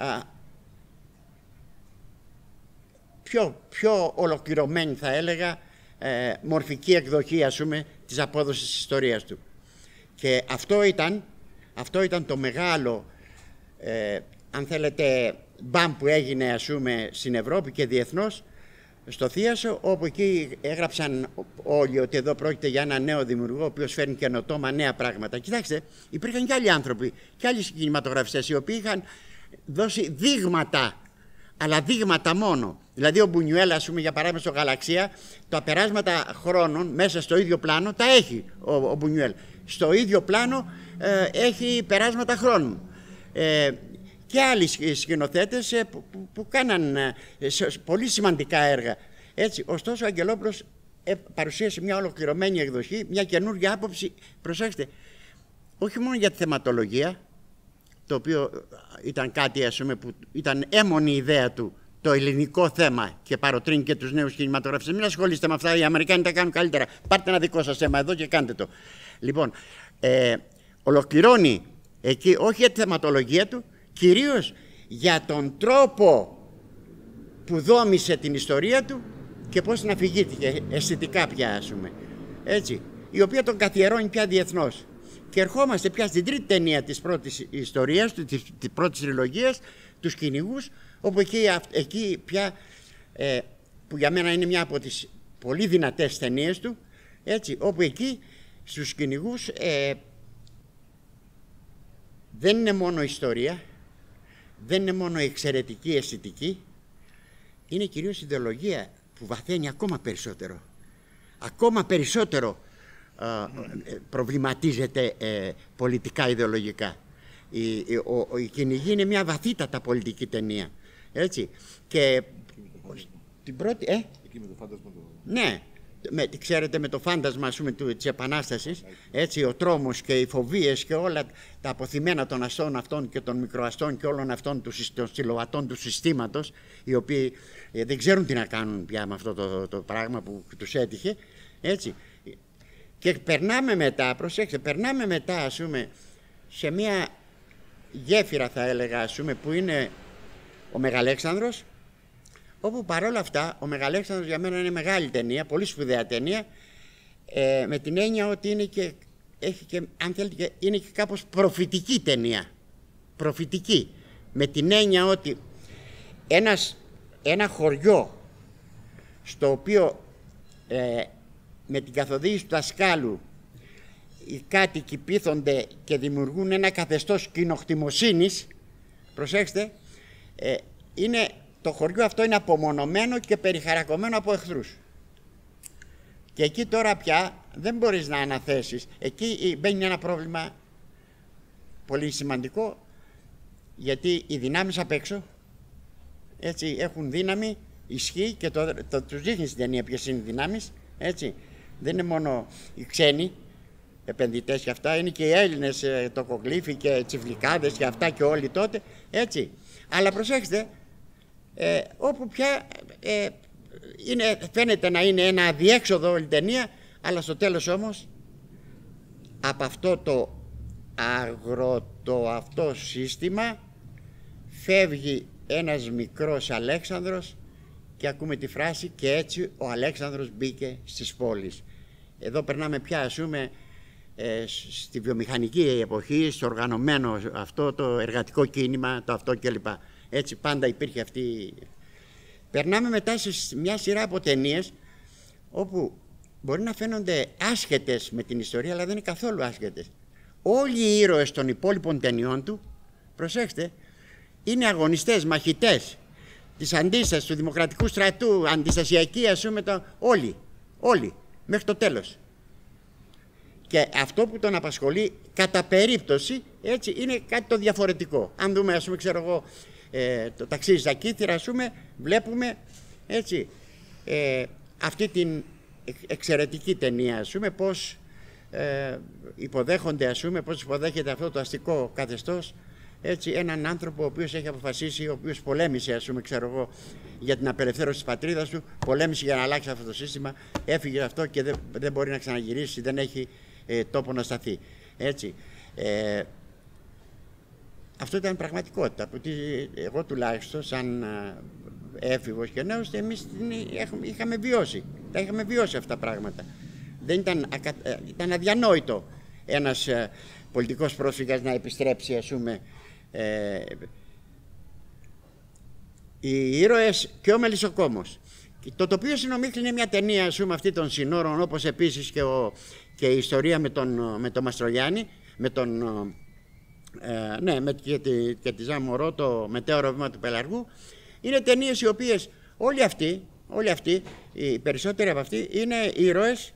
πιο ολοκληρωμένη, θα έλεγα, μορφική εκδοχή, ας πούμε, της απόδοσης της ιστορίας του. Και αυτό ήταν το μεγάλο, αν θέλετε, μπαμ που έγινε, ας πούμε, στην Ευρώπη και διεθνώς στο Θίασο, όπου εκεί έγραψαν όλοι ότι εδώ πρόκειται για ένα νέο δημιουργό, ο οποίος φέρνει καινοτόμα νέα πράγματα. Κοιτάξτε, υπήρχαν και άλλοι άνθρωποι και άλλοι κινηματογραφιστές οι οποίοι είχαν δώσει δείγματα, αλλά δείγματα μόνο. Δηλαδή ο Μπουνιουέλ, ας πούμε, για παράδειγμα στο Γαλαξία, τα περάσματα χρόνων μέσα στο ίδιο πλάνο τα έχει ο Μπουνιουέλ. Στο ίδιο πλάνο έχει περάσματα χρόνου. Και άλλοι σκηνοθέτες που κάναν πολύ σημαντικά έργα. Έτσι, ωστόσο ο Αγγελόπουλος παρουσίασε μια ολοκληρωμένη εκδοχή, μια καινούργια άποψη, προσέξτε, όχι μόνο για τη θεματολογία, το οποίο ήταν κάτι, ας πούμε, που ήταν έμμονη ιδέα του, το ελληνικό θέμα, και παροτρύνει και τους νέους κινηματογραφιστές. Μην ασχολείστε με αυτά, οι Αμερικάνοι τα κάνουν καλύτερα. Πάρτε ένα δικό σας θέμα εδώ και κάντε το. Λοιπόν, ολοκληρώνει εκεί όχι για τη θεματολογία του, κυρίως για τον τρόπο που δόμησε την ιστορία του και πώς την αφηγήθηκε αισθητικά πια, ας πούμε. Έτσι, η οποία τον καθιερώνει πια διεθνώς. Και ερχόμαστε πια στην τρίτη ταινία της πρώτης ιστορίας, της πρώτης τριλογίας, τους κυνηγούς, όπου εκεί πια, που για μένα είναι μια από τις πολύ δυνατές ταινίες του, έτσι, όπου εκεί στους κυνηγούς δεν είναι μόνο ιστορία, δεν είναι μόνο εξαιρετική αισθητική, είναι κυρίως ιδεολογία που βαθαίνει ακόμα περισσότερο. Ακόμα περισσότερο προβληματίζεται πολιτικά, ιδεολογικά. Η Κυνηγή είναι μια βαθύτατα πολιτική ταινία. Έτσι. Και την πρώτη... Εκεί με το φάντασμα του... Ναι. Ξέρετε, με το φάντασμα, ας πούμε, της Επανάστασης, έτσι, ο τρόμος και οι φοβίες και όλα τα αποθυμένα των αστών αυτών και των μικροαστών και όλων αυτών των στυλοβατών του συστήματος, οι οποίοι δεν ξέρουν τι να κάνουν πια με αυτό το πράγμα που τους έτυχε, έτσι. Και περνάμε μετά, προσέξτε, περνάμε μετά, ας πούμε, σε μια γέφυρα, θα έλεγα, ας πούμε, που είναι ο Μεγαλέξανδρος, όπου παρόλα αυτά ο Μεγαλέξανδρος για μένα είναι μεγάλη ταινία, πολύ σπουδαία ταινία, με την έννοια ότι είναι και, έχει και, αν θέλετε, είναι και κάπως προφητική ταινία. Προφητική, με την έννοια ότι ένα χωριό στο οποίο με την καθοδήγηση του δασκάλου οι κάτοικοι πείθονται και δημιουργούν ένα καθεστώς κοινοκτημοσύνης, προσέξτε, είναι... Το χωριό αυτό είναι απομονωμένο και περιχαρακωμένο από εχθρούς. Και εκεί τώρα πια δεν μπορείς να αναθέσεις. Εκεί μπαίνει ένα πρόβλημα πολύ σημαντικό, γιατί οι δυνάμεις απ' έξω, έτσι, έχουν δύναμη, ισχύ και τους δείχνει στην ταινία ποιες είναι οι δυνάμεις, έτσι. Δεν είναι μόνο οι ξένοι επενδυτές και αυτά, είναι και οι Έλληνες τοκογλύφοι και τσιφλικάδες και αυτά και όλοι τότε, έτσι. Αλλά προσέξτε, όπου πια φαίνεται να είναι ένα αδιέξοδο όλη η ταινία, αλλά στο τέλος όμως από αυτό το αυτό σύστημα φεύγει ένας μικρός Αλέξανδρος και ακούμε τη φράση «και έτσι ο Αλέξανδρος μπήκε στις πόλεις». Εδώ περνάμε πια, ας πούμε, στη βιομηχανική εποχή, στο οργανωμένο αυτό το εργατικό κίνημα, το αυτό κλπ. Έτσι πάντα υπήρχε αυτή. Περνάμε μετά σε μια σειρά από ταινίες όπου μπορεί να φαίνονται άσχετες με την ιστορία, αλλά δεν είναι καθόλου άσχετες. Όλοι οι ήρωες των υπόλοιπων ταινιών του, προσέξτε, είναι αγωνιστές, μαχητές της αντίστασης, του Δημοκρατικού Στρατού, αντιστασιακοί, ας πούμε, όλοι, μέχρι το τέλος. Και αυτό που τον απασχολεί κατά περίπτωση, έτσι, είναι κάτι το διαφορετικό. Αν δούμε, ας πούμε, ξέρω εγώ, το ταξίδι στα Κύθυρα, ας πούμε, βλέπουμε, έτσι, αυτή την εξαιρετική ταινία, ας πούμε, πώς υποδέχονται, ας πούμε, πώς υποδέχεται αυτό το αστικό καθεστώς, έτσι, έναν άνθρωπο ο οποίος έχει αποφασίσει, ο οποίος πολέμησε, ας πούμε, ξέρω εγώ, για την απελευθέρωση της πατρίδας του, πολέμησε για να αλλάξει αυτό το σύστημα, έφυγε αυτό και δεν μπορεί να ξαναγυρίσει, δεν έχει τόπο να σταθεί. Έτσι. Αυτό ήταν πραγματικότητα που εγώ τουλάχιστον σαν έφηβος και νέος εμείς είχαμε βιώσει. Τα είχαμε βιώσει αυτά τα πράγματα. Δεν ήταν αδιανόητο ένας πολιτικός πρόσφυγας να επιστρέψει, ας πούμε. Οι ήρωες και ο Μελισσοκόμος. Το τοπίο συνομίχλη είναι μια ταινία, ας πούμε, αυτή των συνόρων, όπως επίσης και η ιστορία με τον Μαστρολιάνη, και τη Ζαν Μωρό, το μετέωρο βήμα του Πελαργού. Είναι ταινίες οι οποίες όλοι αυτοί, οι περισσότεροι από αυτοί, είναι ήρωες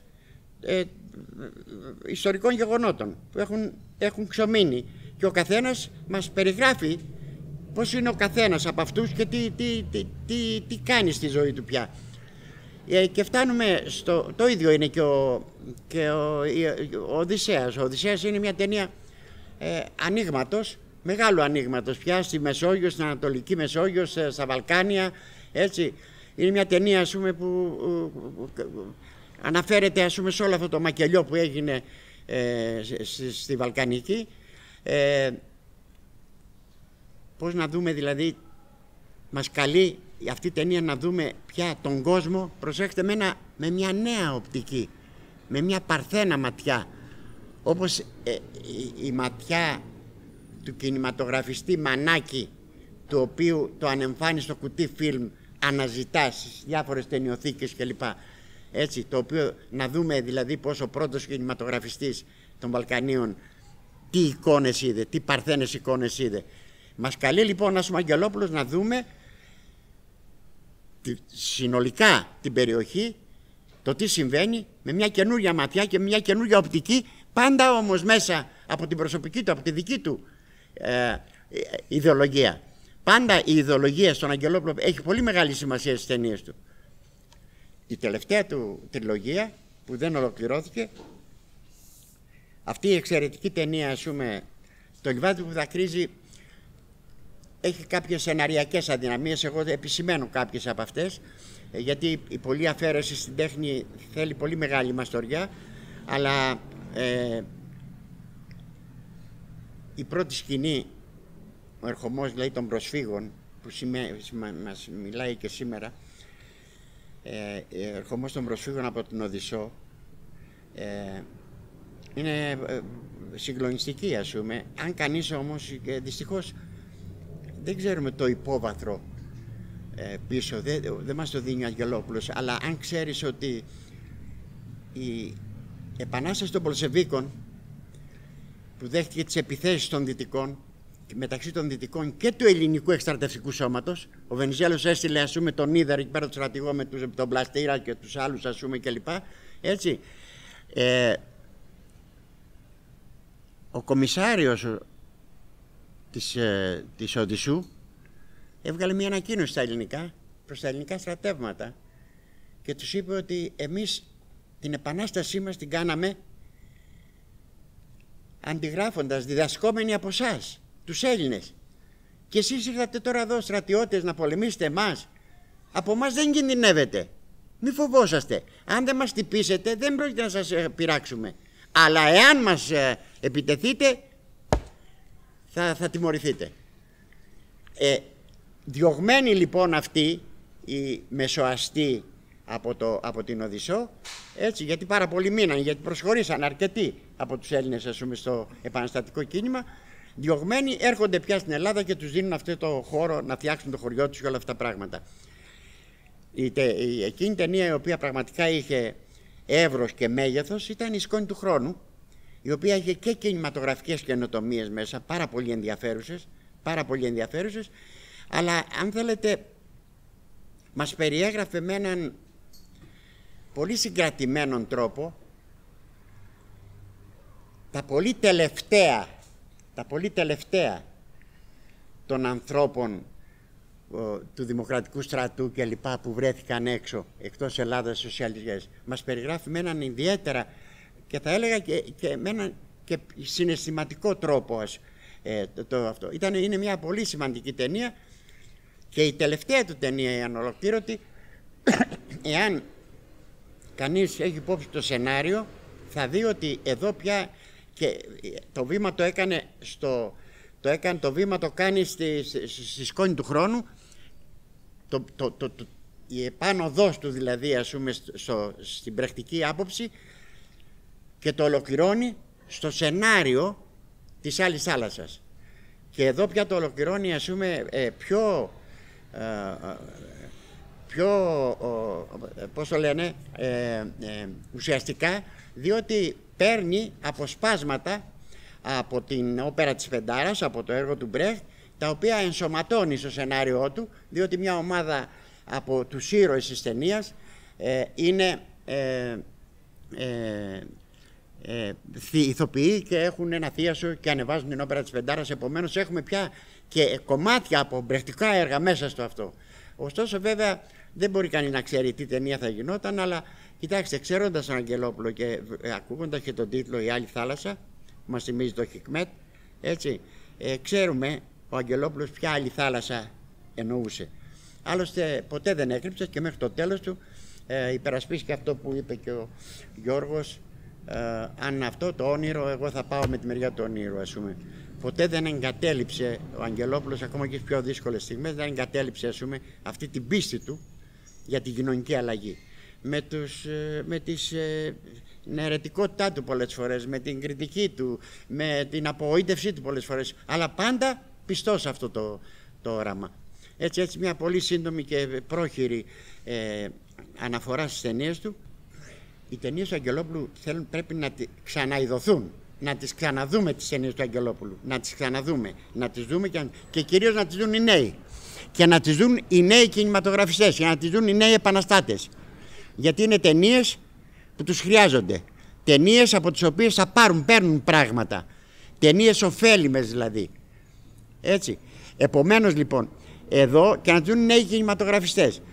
ιστορικών γεγονότων που έχουν ξομείνει, και ο καθένας μας περιγράφει πώς είναι ο καθένας από αυτούς και τι κάνει στη ζωή του πια. Και φτάνουμε το ίδιο είναι και ο Οδυσσέας. Ο Οδυσσέας είναι μια ταινία ανοίγματος, μεγάλου ανοίγματος πια στη Μεσόγειο, στην Ανατολική Μεσόγειο, στα Βαλκάνια, έτσι. Είναι μια ταινία, ας πούμε, που αναφέρεται, ας πούμε, σε όλο αυτό το μακελιό που έγινε στη Βαλκανική. Πώς να δούμε, δηλαδή, μας καλεί αυτή η ταινία να δούμε πια τον κόσμο, προσέξτε, με μια νέα οπτική, με μια παρθένα ματιά, όπως η ματιά του κινηματογραφιστή Μανάκη, του οποίου το ανεμφάνιστο κουτί φιλμ αναζητά στις διάφορες ταινιοθήκες κλπ. Έτσι, το οποίο να δούμε δηλαδή πώς ο πρώτος κινηματογραφιστής των Βαλκανίων τι εικόνες είδε, τι παρθένες εικόνες είδε. Μας καλεί λοιπόν ο Αγγελόπουλος να δούμε συνολικά την περιοχή, το τι συμβαίνει, με μια καινούργια ματιά και μια καινούργια οπτική, πάντα όμως μέσα από την προσωπική του, από τη δική του ιδεολογία. Πάντα η ιδεολογία στον Αγγελόπουλο έχει πολύ μεγάλη σημασία στις ταινίες του. Η τελευταία του τριλογία που δεν ολοκληρώθηκε, αυτή η εξαιρετική ταινία, ας πούμε, το λιβάδι που δακρύζει, έχει κάποιες σεναριακές αδυναμίες. Εγώ επισημαίνω κάποιες από αυτές, γιατί η πολλή αφαίρεση στην τέχνη θέλει πολύ μεγάλη μαστοριά, αλλά η πρώτη σκηνή, ο ερχομός δηλαδή των προσφύγων, που μας μιλάει και σήμερα, ερχομός των προσφύγων από την Οδυσσό, είναι συγκλονιστική, ας πούμε. Αν κανείς όμως, δυστυχώς δεν ξέρουμε το υπόβαθρο πίσω, δεν μας το δίνει ο Αγγελόπουλος, αλλά αν ξέρεις ότι η επανάσταση των Πολσεβίκων που δέχτηκε τις επιθέσεις των Δυτικών, μεταξύ των Δυτικών και του ελληνικού εκστρατευτικού σώματος, ο Βενιζέλος έστειλε, ας πούμε, τον Ίδαρ εκεί πέρα, τον στρατηγό με τον Πλαστήρα και τους άλλους, ας πούμε, κλπ. Έτσι. Ο κομισάριος της Οδυσσού, έβγαλε μια ανακοίνωση στα ελληνικά, προς τα ελληνικά στρατεύματα, και τους είπε ότι εμείς την επανάστασή μας την κάναμε αντιγράφοντας, διδασκόμενοι από εσάς, τους Έλληνες. Και εσείς ήρθατε τώρα εδώ στρατιώτες να πολεμήσετε εμάς. Από εμάς δεν κινδυνεύετε. Μη φοβόσαστε. Αν δεν μας τυπήσετε δεν πρόκειται να σας πειράξουμε. Αλλά εάν μας επιτεθείτε θα τιμωρηθείτε. Διωγμένοι λοιπόν αυτοί οι μεσοαστοί από την Οδυσσό, έτσι, γιατί πάρα πολλοί μείναν, γιατί προσχωρήσαν αρκετοί από τους Έλληνες, ας πούμε, στο επαναστατικό κίνημα, διωγμένοι έρχονται πια στην Ελλάδα και τους δίνουν αυτό το χώρο να φτιάξουν το χωριό τους και όλα αυτά τα πράγματα. Εκείνη η ταινία, η οποία πραγματικά είχε εύρος και μέγεθος, ήταν η Σκόνη του χρόνου, η οποία είχε και κινηματογραφικές καινοτομίες μέσα, πάρα πολύ ενδιαφέρουσες, αλλά αν θέλετε μας περιέγραφε με έναν πολύ συγκρατημένον τρόπο τα πολύ τελευταία των ανθρώπων του Δημοκρατικού Στρατού και λοιπά που βρέθηκαν έξω, εκτός Ελλάδας, σοσιαλιστές. Μας περιγράφει με έναν ιδιαίτερα και θα έλεγα και με έναν και συναισθηματικό τρόπο αυτό. Είναι μια πολύ σημαντική ταινία, και η τελευταία του ταινία, η ανολοκλήρωτη, εάν κανείς έχει υπόψη το σενάριο, θα δει ότι εδώ πια και το βήμα το κάνει στη Σκόνη του χρόνου, η επάνω οδός του δηλαδή, ας πούμε, στην πρακτική άποψη, και το ολοκληρώνει στο σενάριο της Άλλης Θάλασσας. Και εδώ πια το ολοκληρώνει, ας πούμε, πώς το λένε, ουσιαστικά, διότι παίρνει αποσπάσματα από την όπερα της Φεντάρας, από το έργο του Μπρέχτ, τα οποία ενσωματώνει στο σενάριό του, διότι μια ομάδα από τους ήρωες της ταινίας είναι ηθοποιοί και έχουν ένα θίασο και ανεβάζουν την όπερα της Φεντάρας. Επομένως έχουμε πια και κομμάτια από μπρεχτικά έργα μέσα στο αυτό. Ωστόσο βέβαια δεν μπορεί κανείς να ξέρει τι ταινία θα γινόταν, αλλά κοιτάξτε, ξέροντας τον Αγγελόπουλο και ακούγοντας και τον τίτλο «Η Άλλη Θάλασσα», που μας θυμίζει το Χικμέτ, έτσι, ξέρουμε ο Αγγελόπουλος ποια άλλη θάλασσα εννοούσε. Άλλωστε ποτέ δεν έκρυψε και μέχρι το τέλος του υπερασπίστηκε αυτό που είπε και ο Γιώργος, αν αυτό το όνειρο, εγώ θα πάω με τη μεριά του όνειρου, ας πούμε. Ποτέ δεν εγκατέλειψε ο Αγγελόπουλος, ακόμα και στις πιο δύσκολες στιγμές, δεν εγκατέλειψε, ας πούμε, αυτή την πίστη του για την κοινωνική αλλαγή. Με την αιρετικότητά του πολλές φορές, με την κριτική του, με την απογοήτευσή του πολλές φορές, αλλά πάντα πιστός σε αυτό το όραμα. Έτσι μια πολύ σύντομη και πρόχειρη αναφορά στις ταινίες του. Οι ταινίες του Αγγελόπουλου πρέπει να ξαναειδωθούν, να τις ξαναδούμε τις ταινίες του Αγγελόπουλου, να τις ξαναδούμε, να τις δούμε και κυρίως να τις δουν οι νέοι, και να τις δουν οι νέοι κινηματογραφιστές, και να τις δουν οι νέοι επαναστάτες, γιατί είναι ταινίες που τους χρειάζονται, ταινίες από τις οποίες θα παίρνουν πράγματα, ταινίες ωφέλιμες δηλαδή, έτσι. Επομένως λοιπόν εδώ, και να τις δουν οι νέοι κινηματογραφιστές.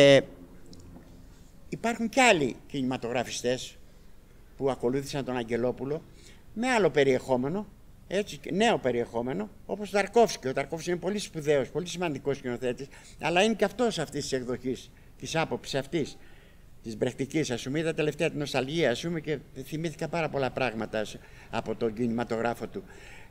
Υπάρχουν και άλλοι κινηματογραφιστές που ακολούθησαν τον Αγγελόπουλο με άλλο περιεχόμενο, έτσι, νέο περιεχόμενο, όπως ο Ταρκόφσκι. Ο Ταρκόφσκι είναι πολύ σπουδαίος, πολύ σημαντικός σκηνοθέτης, αλλά είναι και αυτός αυτής της εκδοχής, της άποψης αυτής, της μπρεχτικής. Ας πούμε, είδα τελευταία την νοσταλγία, ας πούμε, και θυμήθηκα πάρα πολλά πράγματα από τον κινηματογράφο του.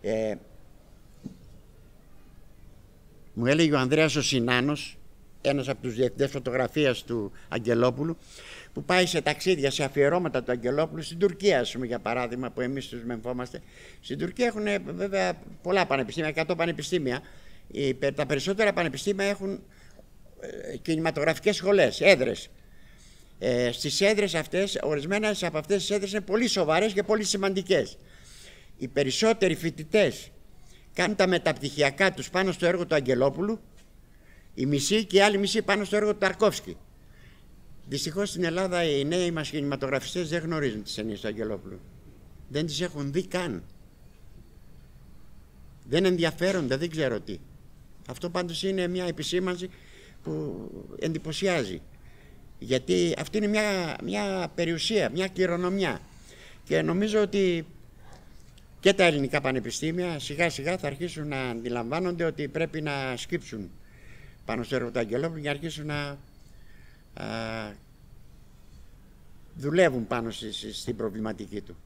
Μου έλεγε ο Ανδρέας ο Συνάνος, ένας από τους διευθυντές φωτογραφίας του Αγγελόπουλου, που πάει σε ταξίδια, σε αφιερώματα του Αγγελόπουλου στην Τουρκία, ας πούμε, για παράδειγμα, που εμείς τους μεμφόμαστε. Στην Τουρκία έχουν βέβαια πολλά πανεπιστήμια, 100 πανεπιστήμια. Τα περισσότερα πανεπιστήμια έχουν κινηματογραφικές σχολές, έδρες. Στις έδρες αυτές, ορισμένες από αυτές τις έδρες είναι πολύ σοβαρές και πολύ σημαντικές. Οι περισσότεροι φοιτητές κάνουν τα μεταπτυχιακά τους πάνω στο έργο του Αγγελόπουλου, η μισή και η άλλη μισή πάνω στο έργο του Ταρκόφσκι. Δυστυχώς στην Ελλάδα οι νέοι μας κινηματογραφιστές δεν γνωρίζουν τις ταινίες του Αγγελόπουλου. Δεν τις έχουν δει καν. δεν ενδιαφέρονται, δεν ξέρω τι. Αυτό πάντως είναι μια επισήμανση που εντυπωσιάζει. Γιατί αυτή είναι μια περιουσία, μια κληρονομιά. Και νομίζω ότι και τα ελληνικά πανεπιστήμια σιγά σιγά θα αρχίσουν να αντιλαμβάνονται ότι πρέπει να σκύψουν πάνω στο έργο του Αγγελόπουλου και να αρχίσουν να δουλεύουν πάνω στην προβληματική του.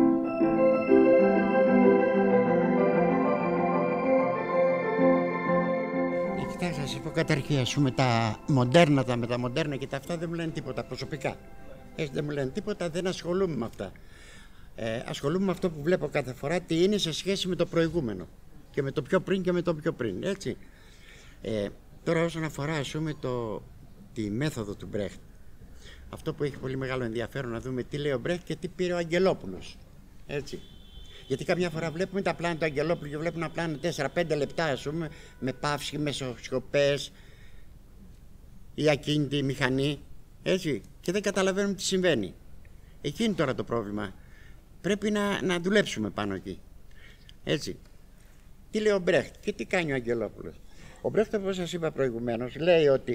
Κοιτάξτε, θα σας πω καταρχήν, ας πούμε, τα μεταμοντέρνα και τα αυτά δεν μου λένε τίποτα προσωπικά. Δεν μου λένε τίποτα, δεν ασχολούμαι με αυτά. Ασχολούμαι με αυτό που βλέπω κάθε φορά, τι είναι σε σχέση με το προηγούμενο. Και με το πιο πριν και με το πιο πριν, έτσι. Τώρα όσον αφορά, ας πούμε, τη μέθοδο του Μπρέχτ, αυτό που έχει πολύ μεγάλο ενδιαφέρον να δούμε τι λέει ο Μπρέχτ και τι πήρε ο Αγγελόπουλος, έτσι. Γιατί καμιά φορά βλέπουμε τα πλάνα του Αγγελόπουλου και βλέπουμε να πλάνε 4-5 λεπτά, ας πούμε, με παύση, με σιωπές ή ακίνητη μηχανή, έτσι, και δεν καταλαβαίνουμε τι συμβαίνει. Εκεί είναι τώρα το πρόβλημα. Πρέπει να δουλέψουμε πάνω εκεί. Έτσι. Τι λέει ο Μπρέχτ και τι κάνει ο Αγγελόπουλος. Ο Μπρέχτ, όπως σας είπα προηγουμένως, λέει ότι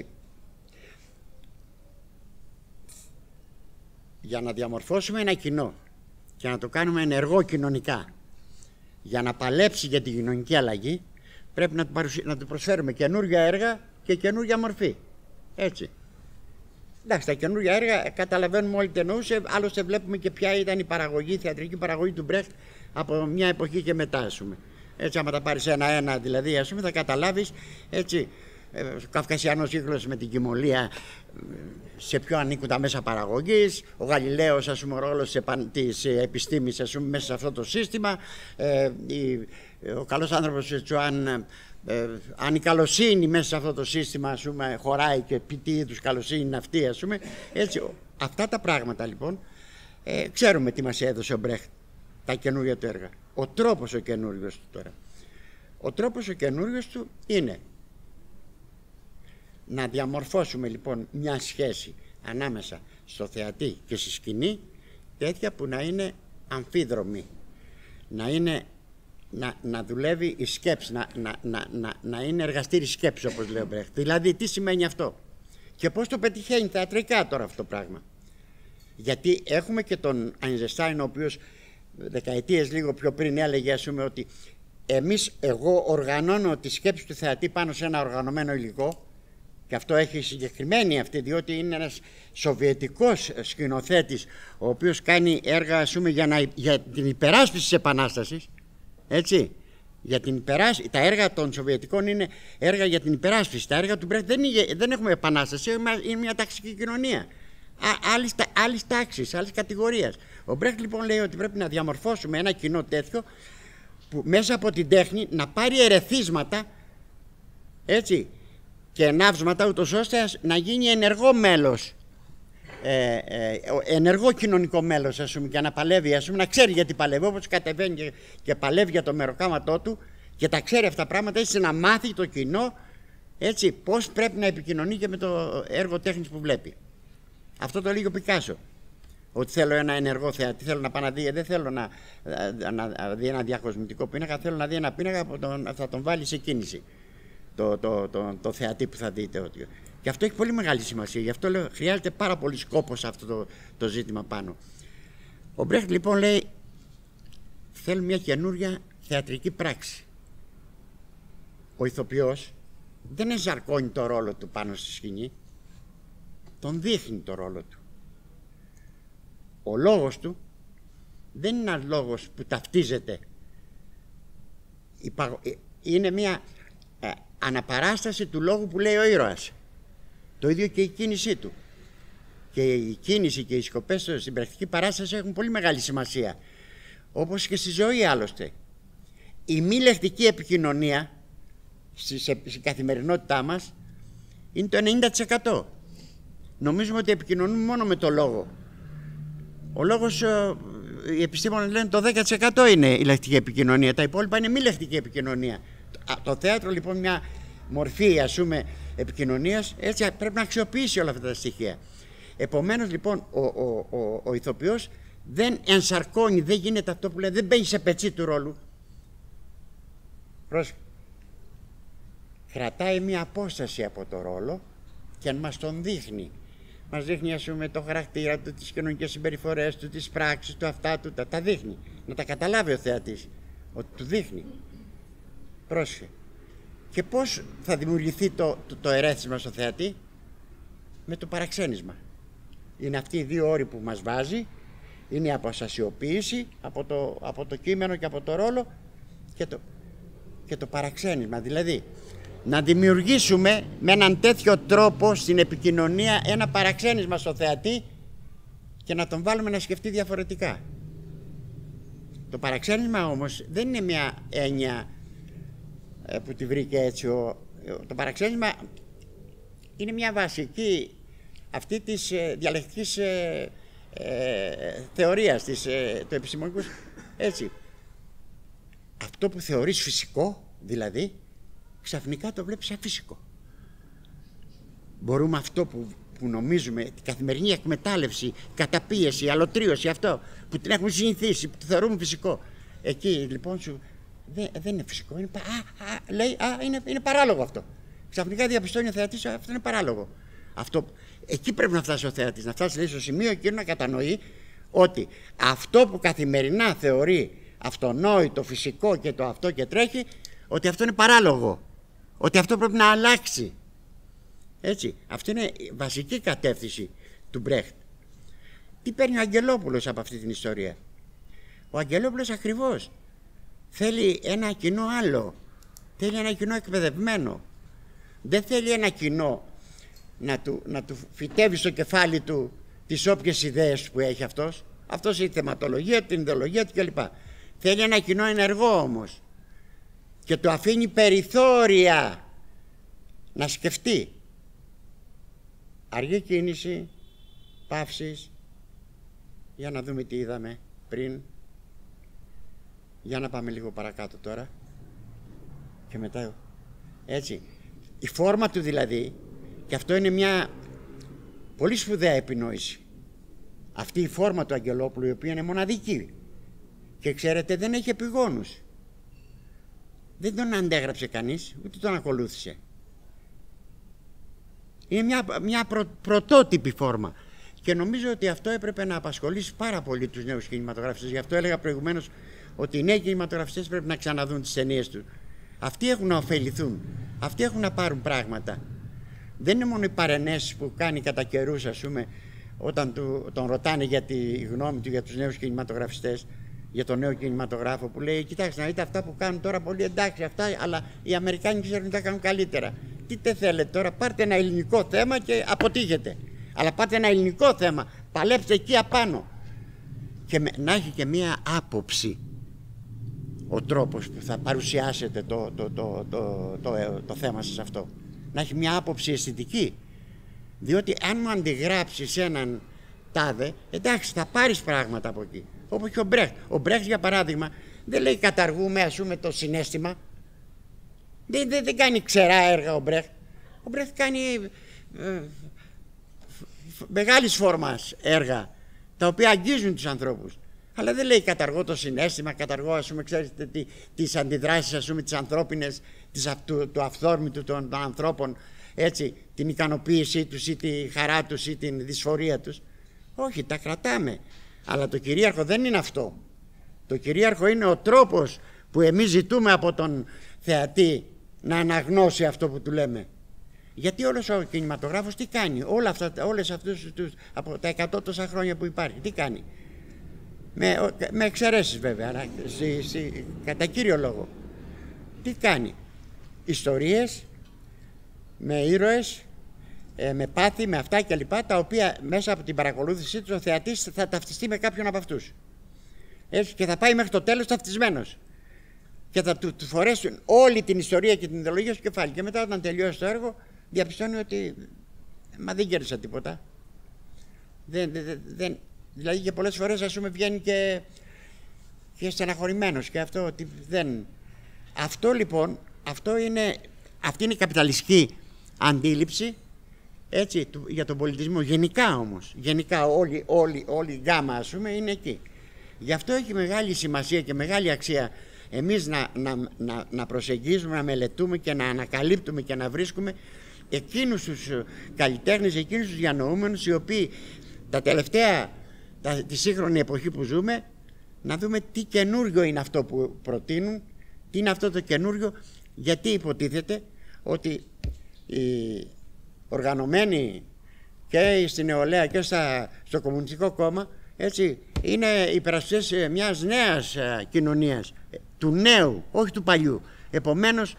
για να διαμορφώσουμε ένα κοινό και να το κάνουμε ενεργό κοινωνικά, για να παλέψει για την κοινωνική αλλαγή, πρέπει να του προσφέρουμε καινούργια έργα και καινούργια μορφή. Έτσι. Εντάξει, τα καινούργια έργα καταλαβαίνουμε όλοι τι εννοούσε, άλλωστε βλέπουμε και ποια ήταν η θεατρική παραγωγή του Μπρέχτ από μια εποχή και μετά, ας πούμε. Έτσι, άμα τα πάρεις ένα-ένα, δηλαδή, ας πούμε, θα καταλάβεις, έτσι, ο Καυκασιανός Κύκλος με την Κυμολία, σε ποιο ανήκουν τα μέσα παραγωγής, ο Γαλιλαίος, ας πούμε, ο ρόλος της επιστήμης, ας πούμε, μέσα σε αυτό το σύστημα, ο καλός άνθρωπος Τσουάν, αν η καλοσύνη μέσα σε αυτό το σύστημα, ας πούμε, χωράει και τι είδους καλοσύνη είναι αυτή, ας πούμε, έτσι, αυτά τα πράγματα λοιπόν, ξέρουμε τι μας έδωσε ο Μπρέχτ, τα καινούργια του έργα. Ο τρόπος ο καινούριος του τώρα. Ο τρόπος ο καινούριος του είναι να διαμορφώσουμε λοιπόν μια σχέση ανάμεσα στο θεατή και στη σκηνή, τέτοια που να είναι αμφίδρομη, να δουλεύει η σκέψη, να είναι εργαστήρι σκέψη, όπως λέει ο Μπρέχτ. Δηλαδή τι σημαίνει αυτό και πώς το πετυχαίνει θεατρικά τώρα αυτό το πράγμα. Γιατί έχουμε και τον Αϊνζεστάιν, ο οποίος δεκαετίες λίγο πιο πριν έλεγε, ας πούμε, ότι εγώ οργανώνω τη σκέψη του θεατή πάνω σε ένα οργανωμένο υλικό, και αυτό έχει συγκεκριμένη αυτή, διότι είναι ένας σοβιετικός σκηνοθέτης ο οποίος κάνει έργα, ας πούμε, για την υπεράσπιση της Επανάστασης, έτσι. Τα έργα των Σοβιετικών είναι έργα για την υπεράσπιση. Τα έργα του Μπρέχτ δεν έχουμε επανάσταση, είναι μια ταξική κοινωνία άλλης τάξης, άλλης κατηγορίας. Ο Μπρέχτ λοιπόν λέει ότι πρέπει να διαμορφώσουμε ένα κοινό τέτοιο που μέσα από την τέχνη να πάρει ερεθίσματα, έτσι, και ενάυσματα, ούτως ώστε να γίνει ενεργό μέλος, ενεργό κοινωνικό μέλος, ας πούμε, και να παλεύει, ας πούμε, να ξέρει γιατί παλεύει, όπως κατεβαίνει και παλεύει για το μεροκάματό του και τα ξέρει αυτά τα πράγματα, έτσι, να μάθει το κοινό, έτσι, πώς πρέπει να επικοινωνεί και με το έργο τέχνης που βλέπει. Αυτό το λέει ο Πικάσο, ότι θέλω ένα ενεργό θεατή, θέλω να πάει να δει, δεν θέλω να δει ένα διακοσμητικό πίνακα, θέλω να δει ένα πίνακα που θα τον βάλει σε κίνηση. Το θεατή που θα δείτε. Και αυτό έχει πολύ μεγάλη σημασία. Γι' αυτό λέω, χρειάζεται πάρα πολύ σκόπο σε αυτό το ζήτημα πάνω. Ο Μπρέχτ λοιπόν λέει, θέλει μια καινούρια θεατρική πράξη. Ο ηθοποιός δεν ενσαρκώνει το ρόλο του πάνω στη σκηνή, τον δείχνει το ρόλο του. Ο λόγος του δεν είναι ένας λόγος που ταυτίζεται, είναι μια αναπαράσταση του λόγου που λέει ο ήρωας. Το ίδιο και η κίνησή του. Και η κίνηση και οι σκοπές στην πρακτική παράσταση έχουν πολύ μεγάλη σημασία. Όπως και στη ζωή άλλωστε. Η μη λεκτική επικοινωνία στην καθημερινότητά μας είναι το 90%. Νομίζουμε ότι επικοινωνούμε μόνο με το λόγο. Ο λόγος, οι επιστήμονες λένε το 10% είναι η λεκτική επικοινωνία. Τα υπόλοιπα είναι μη λεκτική επικοινωνία. Το θέατρο λοιπόν μια μορφή, ας πούμε, επικοινωνίας, έτσι, πρέπει να αξιοποιήσει όλα αυτά τα στοιχεία. Επομένως λοιπόν ο ηθοποιός δεν ενσαρκώνει, δεν γίνεται αυτό που λέει, δεν μπαίνει σε πετσί του ρόλου. Κρατάει μια απόσταση από το ρόλο και μας τον δείχνει. Μας δείχνει, ας πούμε, το χαρακτήρα του, τις κοινωνικές συμπεριφορές του, τις πράξεις του, αυτά του, τα δείχνει. Να τα καταλάβει ο θεατής, ότι του δείχνει. Πρόσεχε. Και πώς θα δημιουργηθεί το ερέθισμα στο θεατή? Με το παραξένισμα. Είναι αυτοί οι δύο όροι που μας βάζει. Είναι η αποστασιοποίηση από το κείμενο και από το ρόλο και το παραξένισμα. Δηλαδή, να δημιουργήσουμε με έναν τέτοιο τρόπο στην επικοινωνία ένα παραξένισμα στο θεατή και να τον βάλουμε να σκεφτεί διαφορετικά. Το παραξένισμα όμως δεν είναι μια έννοια που τη βρήκε έτσι. Το παραξένισμα είναι μια βασική αυτή της διαλεκτικής θεωρίας, του επιστημονικού. Έτσι. Αυτό που θεωρείς φυσικό, δηλαδή, ξαφνικά το βλέπεις αφύσικο. Μπορούμε αυτό που νομίζουμε, την καθημερινή εκμετάλλευση, καταπίεση, αλωτρίωση, αυτό που την έχουμε συνηθίσει, που το θεωρούμε φυσικό. Εκεί λοιπόν δεν είναι φυσικό, είναι παράλογο αυτό. Ξαφνικά διαπιστώνει ο θεατής, αυτό είναι παράλογο. Εκεί πρέπει να φτάσει ο θεατής, να φτάσει, λέει, στο σημείο εκείνο να κατανοεί ότι αυτό που καθημερινά θεωρεί αυτονόητο, φυσικό και το αυτό και τρέχει, ότι αυτό είναι παράλογο. Ότι αυτό πρέπει να αλλάξει. Έτσι. Αυτή είναι η βασική κατεύθυνση του Μπρέχτ. Τι παίρνει ο Αγγελόπουλος από αυτή την ιστορία? Ο Αγγελόπουλος ακριβώς θέλει ένα κοινό άλλο. Θέλει ένα κοινό εκπαιδευμένο. Δεν θέλει ένα κοινό να του φυτεύει στο κεφάλι του τις όποιες ιδέες που έχει αυτός. Αυτός η θεματολογία, την ιδεολογία του κλπ. Θέλει ένα κοινό ενεργό όμως. Και του αφήνει περιθώρια να σκεφτεί. Αργή κίνηση, παύσεις. Για να δούμε τι είδαμε πριν. Για να πάμε λίγο παρακάτω τώρα. Και μετά. Έτσι. Η φόρμα του δηλαδή, και αυτό είναι μια πολύ σπουδαία επινόηση. Αυτή η φόρμα του Αγγελόπουλου, η οποία είναι μοναδική. Και ξέρετε, δεν έχει επιγόνους. Δεν τον αντέγραψε κανείς, ούτε τον ακολούθησε. Είναι μια πρωτότυπη φόρμα. Και νομίζω ότι αυτό έπρεπε να απασχολήσει πάρα πολύ τους νέους κινηματογραφιστές. Γι' αυτό έλεγα προηγουμένως ότι οι νέοι κινηματογραφιστές πρέπει να ξαναδούν τις ταινίες τους. Αυτοί έχουν να ωφεληθούν. Αυτοί έχουν να πάρουν πράγματα. Δεν είναι μόνο οι παρενέσεις που κάνει κατά καιρούς, ας πούμε, όταν τον ρωτάνε για τη γνώμη του για τους νέους κινηματογραφιστές, για τον νέο κινηματογράφο, που λέει: κοιτάξτε, να δείτε αυτά που κάνουν τώρα πολύ εντάξει, αυτά, αλλά οι Αμερικάνοι ξέρουν ότι τα κάνουν καλύτερα. Τι τε θέλετε τώρα, πάρτε ένα ελληνικό θέμα και αποτύχετε. Αλλά πάρτε ένα ελληνικό θέμα, παλέψτε εκεί απάνω. Και να έχει και μία άποψη ο τρόπος που θα παρουσιάσετε το θέμα σας αυτό. Να έχει μία άποψη αισθητική. Διότι αν μου αντιγράψεις έναν τάδε, εντάξει, θα πάρεις πράγματα από εκεί. Όπως και ο Μπρέχτ. Ο Μπρέχτ, για παράδειγμα, δεν λέει καταργούμε, ας πούμε, το συναίσθημα. Δεν κάνει ξερά έργα ο Μπρέχτ. Ο Μπρέχτ κάνει μεγάλης φόρμας έργα, τα οποία αγγίζουν τους ανθρώπους. Αλλά δεν λέει καταργώ το συναίσθημα, καταργώ, ας πούμε, ξέρετε, τις αντιδράσεις, ας πούμε, τις ανθρώπινες, του αυθόρμητου των ανθρώπων, έτσι, την ικανοποίησή τους ή τη χαρά τους ή την δυσφορία τους. Όχι, τα κρατάμε. Αλλά το κυρίαρχο δεν είναι αυτό. Το κυρίαρχο είναι ο τρόπος που εμείς ζητούμε από τον θεατή να αναγνώσει αυτό που του λέμε. Γιατί όλος ο κινηματογράφος τι κάνει? Όλες αυτούς από τα 100 τόσα χρόνια που υπάρχει, τι κάνει? Με εξαιρέσεις βέβαια, αλλά κατά κύριο λόγο. Τι κάνει? Ιστορίες με ήρωες, με πάθη, με αυτά κλπ. Τα οποία μέσα από την παρακολούθησή του ο θεατής θα ταυτιστεί με κάποιον από αυτούς. Έτσι, και θα πάει μέχρι το τέλος ταυτισμένος. Και θα του φορέσουν όλη την ιστορία και την ιδεολογία στο κεφάλι. Και μετά, όταν τελειώσει το έργο, διαπιστώνει ότι δεν κέρδισα τίποτα. Δηλαδή και πολλές φορές, ας πούμε, βγαίνει και στεναχωρημένος και αυτό ότι δεν. Αυτό λοιπόν, αυτή είναι η καπιταλιστική αντίληψη, έτσι, για τον πολιτισμό. Γενικά όμως, όλη η γκάμα, ας πούμε, είναι εκεί. Γι' αυτό έχει μεγάλη σημασία και μεγάλη αξία εμείς να προσεγγίζουμε, να μελετούμε και να ανακαλύπτουμε και να βρίσκουμε εκείνους τους καλλιτέχνες, εκείνους τους διανοούμενους, οι οποίοι τη σύγχρονη εποχή που ζούμε, να δούμε τι καινούριο είναι αυτό που προτείνουν, τι είναι αυτό το καινούριο, γιατί υποτίθεται ότι οι οργανωμένοι και στην νεολαία και στο Κομμουνιστικό Κόμμα, έτσι, είναι υπερασπιστές μιας νέας κοινωνίας, του νέου, όχι του παλιού. Επομένως,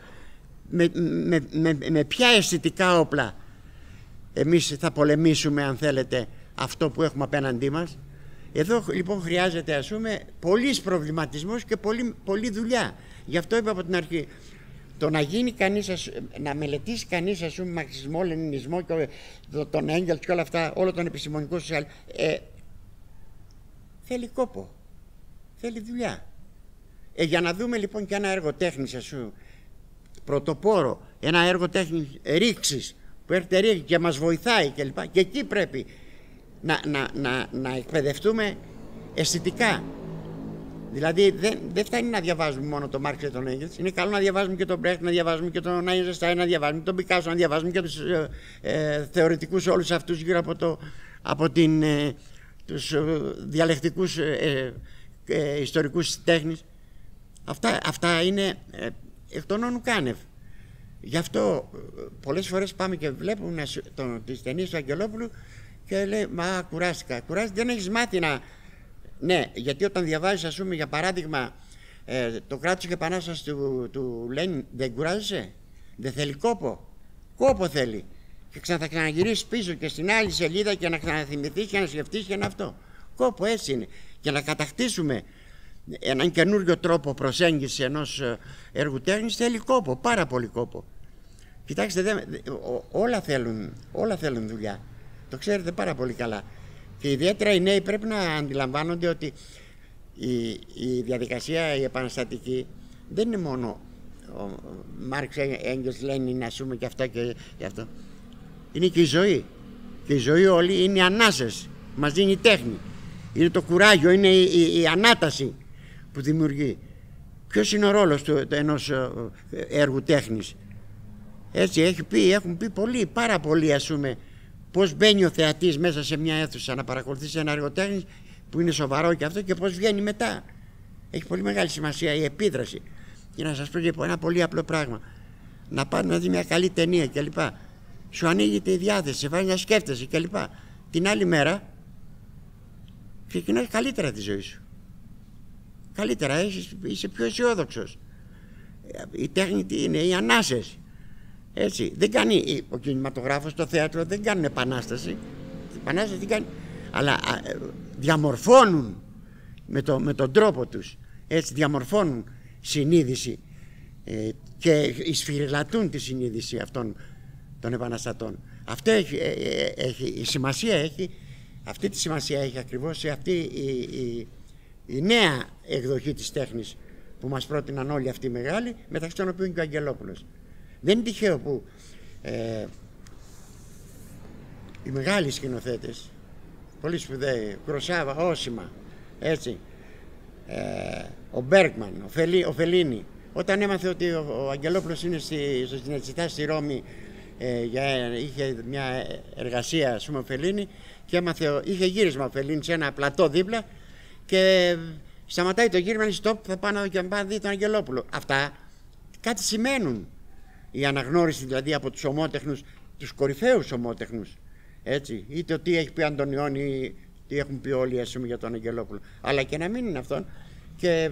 με ποια αισθητικά όπλα εμείς θα πολεμήσουμε, αν θέλετε, αυτό που έχουμε απέναντί μας? Εδώ λοιπόν χρειάζεται, ας πούμε, πολύς προβληματισμός και πολλή δουλειά. Γι' αυτό είπα από την αρχή, το να γίνει κανείς, να μελετήσει κανείς, ας πούμε, μαρξισμό, λενινισμό και τον Έγγελς και όλα αυτά, όλο τον επιστημονικό σοσιαλ, θέλει κόπο, θέλει δουλειά. Για να δούμε λοιπόν και ένα έργο τέχνης, ας πούμε, πρωτοπόρο, ένα έργο τέχνης ρήξης που έρχεται ρήξη και μας βοηθάει κλπ. Και εκεί πρέπει να εκπαιδευτούμε αισθητικά. Δηλαδή δεν φτάνει να διαβάζουμε μόνο τον Μάρξ και τον Έγγελς. Είναι καλό να διαβάζουμε και τον Μπρέχτ, να διαβάζουμε και τον Άινζενστάιν, να διαβάζουμε τον Πικάσο, να διαβάζουμε και τους θεωρητικούς όλους αυτούς γύρω από τους διαλεκτικούς ιστορικούς τέχνης. Αυτά είναι εκ των όνου κάνευ. Γι' αυτό πολλές φορές πάμε και βλέπουμε τις ταινίες του Αγγελόπουλου και λέει, μα κουράστηκα. Δεν έχεις μάθει να... Ναι, γιατί όταν διαβάζεις, ας πούμε, για παράδειγμα, το κράτος και επανάσταση του Λένιν, δεν κουράζεσαι? Δεν θέλει κόπο? Κόπο θέλει. Και θα ξαναγυρίσεις πίσω και στην άλλη σελίδα και να ξαναθυμηθείς και να σκεφτείς και αυτό. Κόπο, έτσι είναι. Και να κατακτήσουμε έναν καινούριο τρόπο προσέγγισης ενός έργου τέχνης θέλει κόπο, πάρα πολύ κόπο. Κοιτάξτε, όλα θέλουν δουλειά. Το ξέρετε πάρα πολύ καλά. Και ιδιαίτερα οι νέοι πρέπει να αντιλαμβάνονται ότι η διαδικασία, η επαναστατική, δεν είναι μόνο ο Μάρξ, Έγγελς, Λένιν, ας πούμε, και αυτά και αυτό. Είναι και η ζωή. Και η ζωή όλη είναι οι ανάσες. Μας δίνει η τέχνη. Είναι το κουράγιο, είναι η ανάταση που δημιουργεί. Ποιος είναι ο ρόλος ενός έργου τέχνης? Έτσι έχουν πει πάρα πολλοί, ας πούμε, πώς μπαίνει ο θεατής μέσα σε μια αίθουσα να παρακολουθήσει ένα έργο τέχνης που είναι σοβαρό και αυτό, και πώς βγαίνει μετά. Έχει πολύ μεγάλη σημασία η επίδραση. Και να σας πω και ένα πολύ απλό πράγμα. Να πας να δει μια καλή ταινία κλπ. Σου ανοίγεται η διάθεση, σε βάζει να σκέφτεσαι κλπ. Την άλλη μέρα ξεκινάς καλύτερα τη ζωή σου. Καλύτερα, είσαι πιο αισιόδοξος. Η τέχνη τι είναι? Οι ανάσες. Έτσι, δεν κάνει ο κινηματογράφος, το θέατρο δεν κάνουν επανάσταση. Επανάσταση δεν κάνει, αλλά διαμορφώνουν με τον τρόπο τους. Έτσι, διαμορφώνουν συνείδηση και εισφυριλατούν τη συνείδηση αυτών των επαναστατών. Αυτό έχει σημασία, αυτή τη σημασία έχει ακριβώς σε αυτή η νέα εκδοχή της τέχνης που μας πρότειναν όλοι αυτοί οι μεγάλοι, μεταξύ των οποίων και ο Αγγελόπουλος. Δεν είναι τυχαίο που οι μεγάλοι σκηνοθέτες, πολύ σπουδαίοι, Κουροσάβα, Όσιμα, έτσι, ο Μπέργκμαν, ο Φελίνι, όταν έμαθε ότι ο Αγγελόπουλος είναι στο Συνετσιτά στη Ρώμη, είχε μια εργασία, ας πούμε, ο Φελίνι, και είχε γύρισμα ο Φελίνι σε ένα πλατό δίπλα και σταματάει το γύρισμα, λέει stop, θα πάω να δει τον Αγγελόπουλο. Αυτά κάτι σημαίνουν. Η αναγνώριση δηλαδή από τους ομότεχνους, τους κορυφαίους ομότεχνους, έτσι, είτε το τι έχει πει ο Αντωνιώνη, τι έχουν πει όλοι, ας πούμε, για τον Αγγελόπουλο, αλλά και να μην είναι αυτόν, και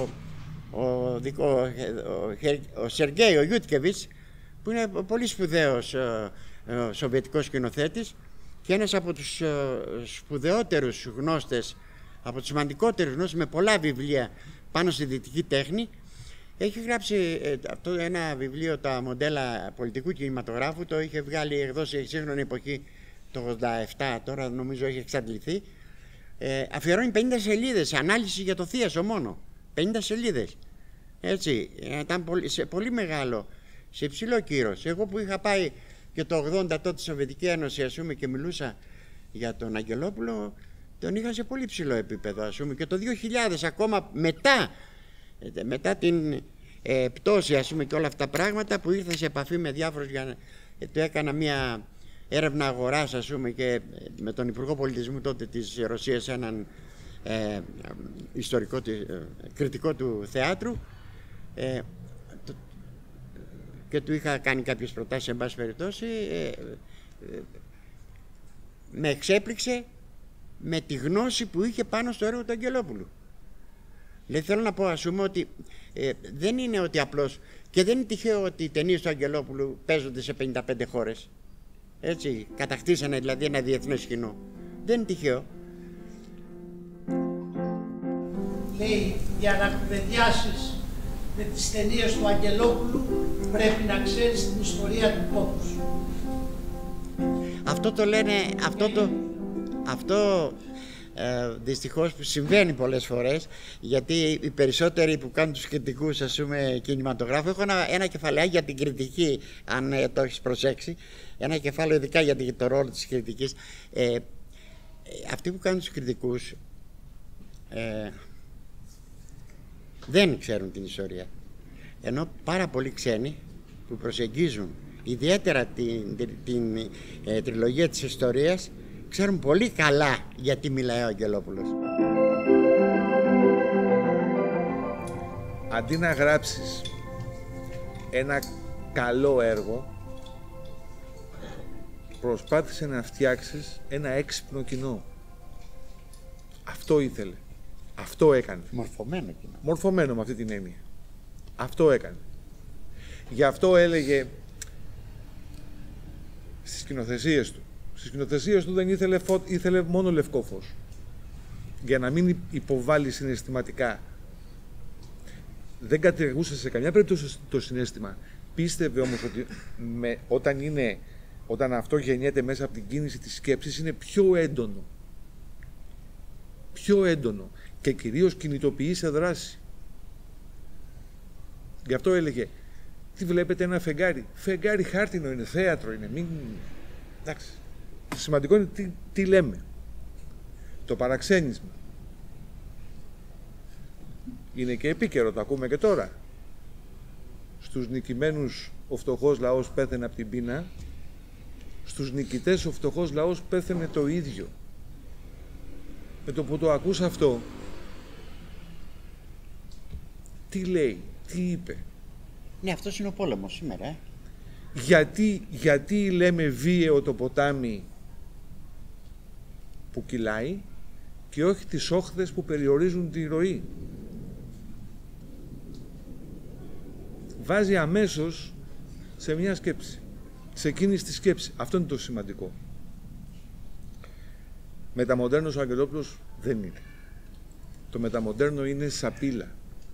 ο Σεργέη, ο Γιούτκεβιτς, που είναι πολύ σπουδαίος σοβιετικός σκηνοθέτης και ένας από τους σπουδαιότερους γνώστες, από τους σημαντικότερους γνώστες, με πολλά βιβλία πάνω στη δυτική τέχνη. Έχει γράψει ένα βιβλίο, τα μοντέλα πολιτικού κινηματογράφου, το είχε βγάλει, εκδώσει η σύγχρονη εποχή το 87, τώρα νομίζω έχει εξαντληθεί. Αφιερώνει 50 σελίδες, ανάλυση για το Θίασο μόνο. 50 σελίδες. Έτσι, ήταν πολύ μεγάλο, σε υψηλό κύρος. Εγώ που είχα πάει και το 80 τότε στη Σοβιετική Ένωση, ας πούμε, και μιλούσα για τον Αγγελόπουλο, τον είχα σε πολύ ψηλό επίπεδο, ας πούμε, και το 2000 ακόμα μετά Μετά την πτώση, ας πούμε, και όλα αυτά τα πράγματα που ήρθα σε επαφή με διάφορους, του έκανα μια έρευνα αγοράς, ας πούμε, και με τον Υπουργό Πολιτισμού τότε της Ρωσίας, έναν ιστορικό, κριτικό του θεάτρου, και του είχα κάνει κάποιες προτάσεις, εν πάση περιπτώσει. Με εξέπληξε με τη γνώση που είχε πάνω στο έργο του Αγγελόπουλου. Δηλαδή θέλω να πω, ας πούμε, ότι δεν είναι ότι απλώς, και δεν είναι τυχαίο ότι οι ταινίες του Αγγελόπουλου παίζονται σε 55 χώρες. Έτσι, κατακτήσανε δηλαδή ένα διεθνές κοινό. Δεν είναι τυχαίο. Λέει, για να κουβεντιάσεις με τις ταινίες του Αγγελόπουλου πρέπει να ξέρεις την ιστορία του τόπου σου. Αυτό το λένε, αυτό δυστυχώς συμβαίνει πολλές φορές, γιατί οι περισσότεροι που κάνουν τους κριτικούς, ας πούμε, κινηματογράφου, έχω ένα κεφαλαίο για την κριτική, αν το έχεις προσέξει, ένα κεφάλαιο ειδικά για το ρόλο της κριτικής. Αυτοί που κάνουν τους κριτικούς δεν ξέρουν την ιστορία, ενώ πάρα πολλοί ξένοι που προσεγγίζουν ιδιαίτερα την τριλογία της ιστορίας ξέρουν πολύ καλά γιατί μιλάει ο Αγγελόπουλος. Αντί να γράψεις ένα καλό έργο, προσπάθησε να φτιάξεις ένα έξυπνο κοινό. Αυτό ήθελε. Αυτό έκανε. Μορφωμένο κοινό. Μορφωμένο με αυτή την έννοια. Αυτό έκανε. Γι' αυτό έλεγε στις σκηνοθεσίες του. Στις σκηνοθεσίες του δεν ήθελε μόνο λευκό φως. Για να μην υποβάλει συναισθηματικά. Δεν κατεργούσε σε καμιά περίπτωση το συναίσθημα. Πίστευε όμως ότι όταν αυτό γεννιέται μέσα από την κίνηση της σκέψης, είναι πιο έντονο. Πιο έντονο. Και κυρίως κινητοποιεί σε δράση. Γι' αυτό έλεγε, τι βλέπετε, ένα φεγγάρι. Φεγγάρι χάρτινο είναι, θέατρο είναι. Εντάξει. Το σημαντικό είναι τι λέμε. Το παραξένισμα. Είναι και επίκαιρο, το ακούμε και τώρα. Στους νικημένους ο φτωχός λαός πέθαινε από την πείνα. Στους νικητές ο φτωχός λαός πέθαινε το ίδιο. Με το που το ακούς αυτό, τι λέει, τι είπε. Ναι, αυτός είναι ο πόλεμος σήμερα. Γιατί λέμε βίαιο το ποτάμι που κυλάει και όχι τις όχθες που περιορίζουν τη ροή. Βάζει αμέσως σε μια σκέψη, σε εκείνη τη σκέψη. Αυτό είναι το σημαντικό. Μεταμοντέρνος ο Αγγελόπουλος δεν είναι. Το μεταμοντέρνο είναι σαπίλα.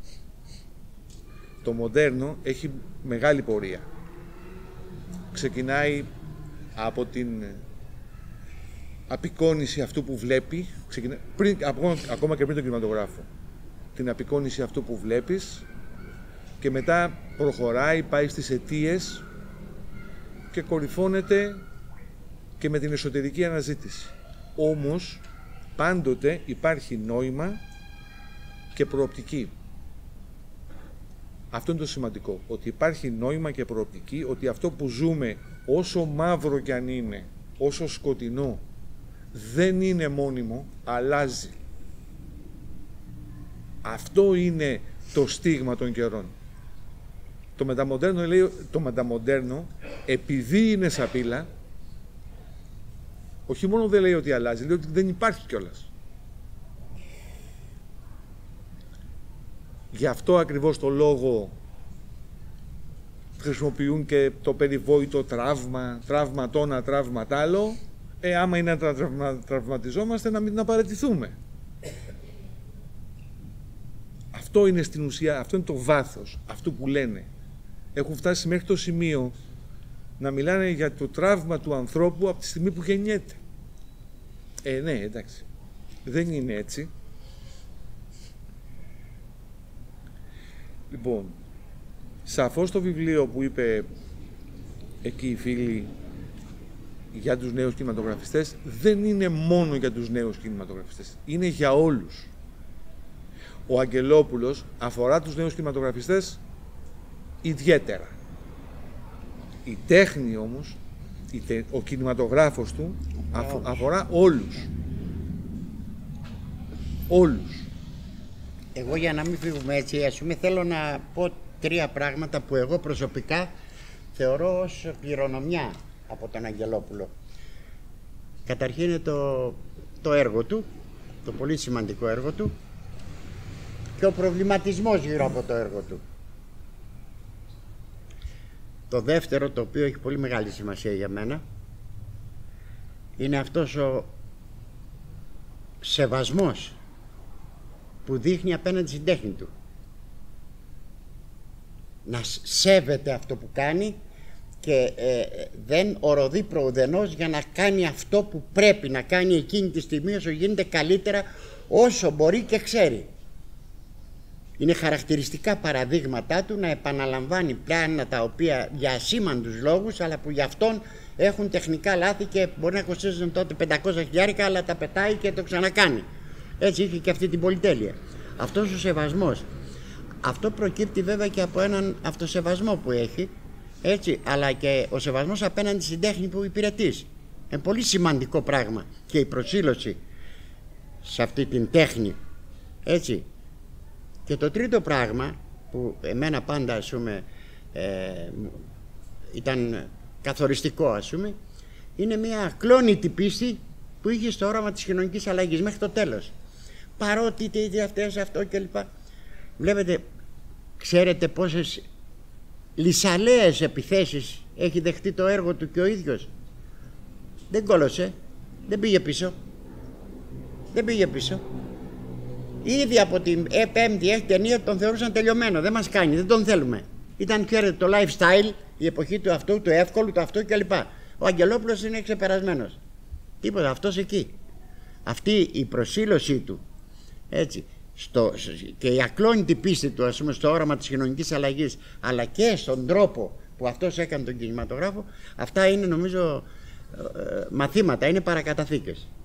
Το μοντέρνο έχει μεγάλη πορεία. Ξεκινάει από την απεικόνιση αυτού που βλέπει, ακόμα και πριν τον κινηματογράφο. Την απεικόνιση αυτού που βλέπεις και μετά προχωράει, πάει στις αιτίες και κορυφώνεται και με την εσωτερική αναζήτηση. Όμως πάντοτε υπάρχει νόημα και προοπτική. Αυτό είναι το σημαντικό, ότι υπάρχει νόημα και προοπτική, ότι αυτό που ζούμε, όσο μαύρο κι αν είναι, όσο σκοτεινό, δεν είναι μόνιμο, αλλάζει. Αυτό είναι το στίγμα των καιρών. Το μεταμοντέρνο, επειδή είναι σαπίλα, όχι μόνο δεν λέει ότι αλλάζει, λέει ότι δεν υπάρχει κιόλας. Γι' αυτό ακριβώς το λόγο χρησιμοποιούν και το περιβόητο τραύμα το ένα, τραύμα τ' άλλο. Άμα είναι να τραυματιζόμαστε, να μην παραιτηθούμε. Αυτό είναι στην ουσία, αυτό είναι το βάθος αυτού που λένε. Έχουν φτάσει μέχρι το σημείο να μιλάνε για το τραύμα του ανθρώπου από τη στιγμή που γεννιέται. Ναι, εντάξει. Δεν είναι έτσι. Λοιπόν, σαφώς το βιβλίο που είπε εκεί η φίλη για τους νέους κινηματογραφιστές δεν είναι μόνο για τους νέους κινηματογραφιστές. Είναι για όλους. ο Αγγελόπουλος αφορά τους νέους κινηματογραφιστές ιδιαίτερα. Η τέχνη όμως, ο κινηματογράφος του αφορά όλους. Όλους. Εγώ, για να μην φύγουμε έτσι, ας πούμε, θέλω να πω 3 πράγματα που εγώ προσωπικά θεωρώ ως κληρονομιά από τον Αγγελόπουλο. Καταρχήν είναι το έργο του, το πολύ σημαντικό έργο του, και ο προβληματισμός γύρω από το έργο του. Το δεύτερο, το οποίο έχει πολύ μεγάλη σημασία για μένα, είναι αυτός ο σεβασμός που δείχνει απέναντι στην τέχνη του. Να σέβεται αυτό που κάνει και δεν οροδεί προουδενός για να κάνει αυτό που πρέπει να κάνει εκείνη τη στιγμή, όσο γίνεται καλύτερα, όσο μπορεί και ξέρει. Είναι χαρακτηριστικά παραδείγματά του να επαναλαμβάνει πλάνα τα οποία για ασήμαντους λόγους, αλλά που για αυτόν έχουν τεχνικά λάθη και μπορεί να κοστίζουν τότε 500.000, αλλά τα πετάει και το ξανακάνει. Έτσι είχε και αυτή την πολυτέλεια. Αυτός ο σεβασμός, αυτό προκύπτει βέβαια και από έναν αυτοσεβασμό που έχει, έτσι, αλλά και ο σεβασμός απέναντι στην τέχνη που υπηρετείς. Είναι πολύ σημαντικό πράγμα και η προσήλωση σε αυτή την τέχνη, έτσι. Και το τρίτο πράγμα που εμένα πάντα, ας πούμε, ήταν καθοριστικό, ας πούμε, είναι μια ακλόνητη πίστη που είχε στο όραμα της κοινωνικής αλλαγής μέχρι το τέλος. Παρότι αυτές, αυτό κλπ. Βλέπετε, ξέρετε πόσες λυσαλέες επιθέσεις έχει δεχτεί το έργο του και ο ίδιος. Δεν κόλωσε, δεν πήγε πίσω. Δεν πήγε πίσω. Ήδη από την 5η-6η ταινία τον θεωρούσαν τελειωμένο. Δεν μας κάνει, δεν τον θέλουμε. Ήταν, ξέρετε, το lifestyle, η εποχή του αυτού, του εύκολου, του αυτού κλπ. Ο Αγγελόπουλος είναι ξεπερασμένος. Τίποτα, αυτός εκεί. Αυτή η προσήλωσή του, έτσι, και η ακλόνητη πίστη του, ας πούμε, στο όραμα της κοινωνικής αλλαγής, αλλά και στον τρόπο που αυτός έκανε τον κινηματογράφο, αυτά είναι, νομίζω, μαθήματα, είναι παρακαταθήκες.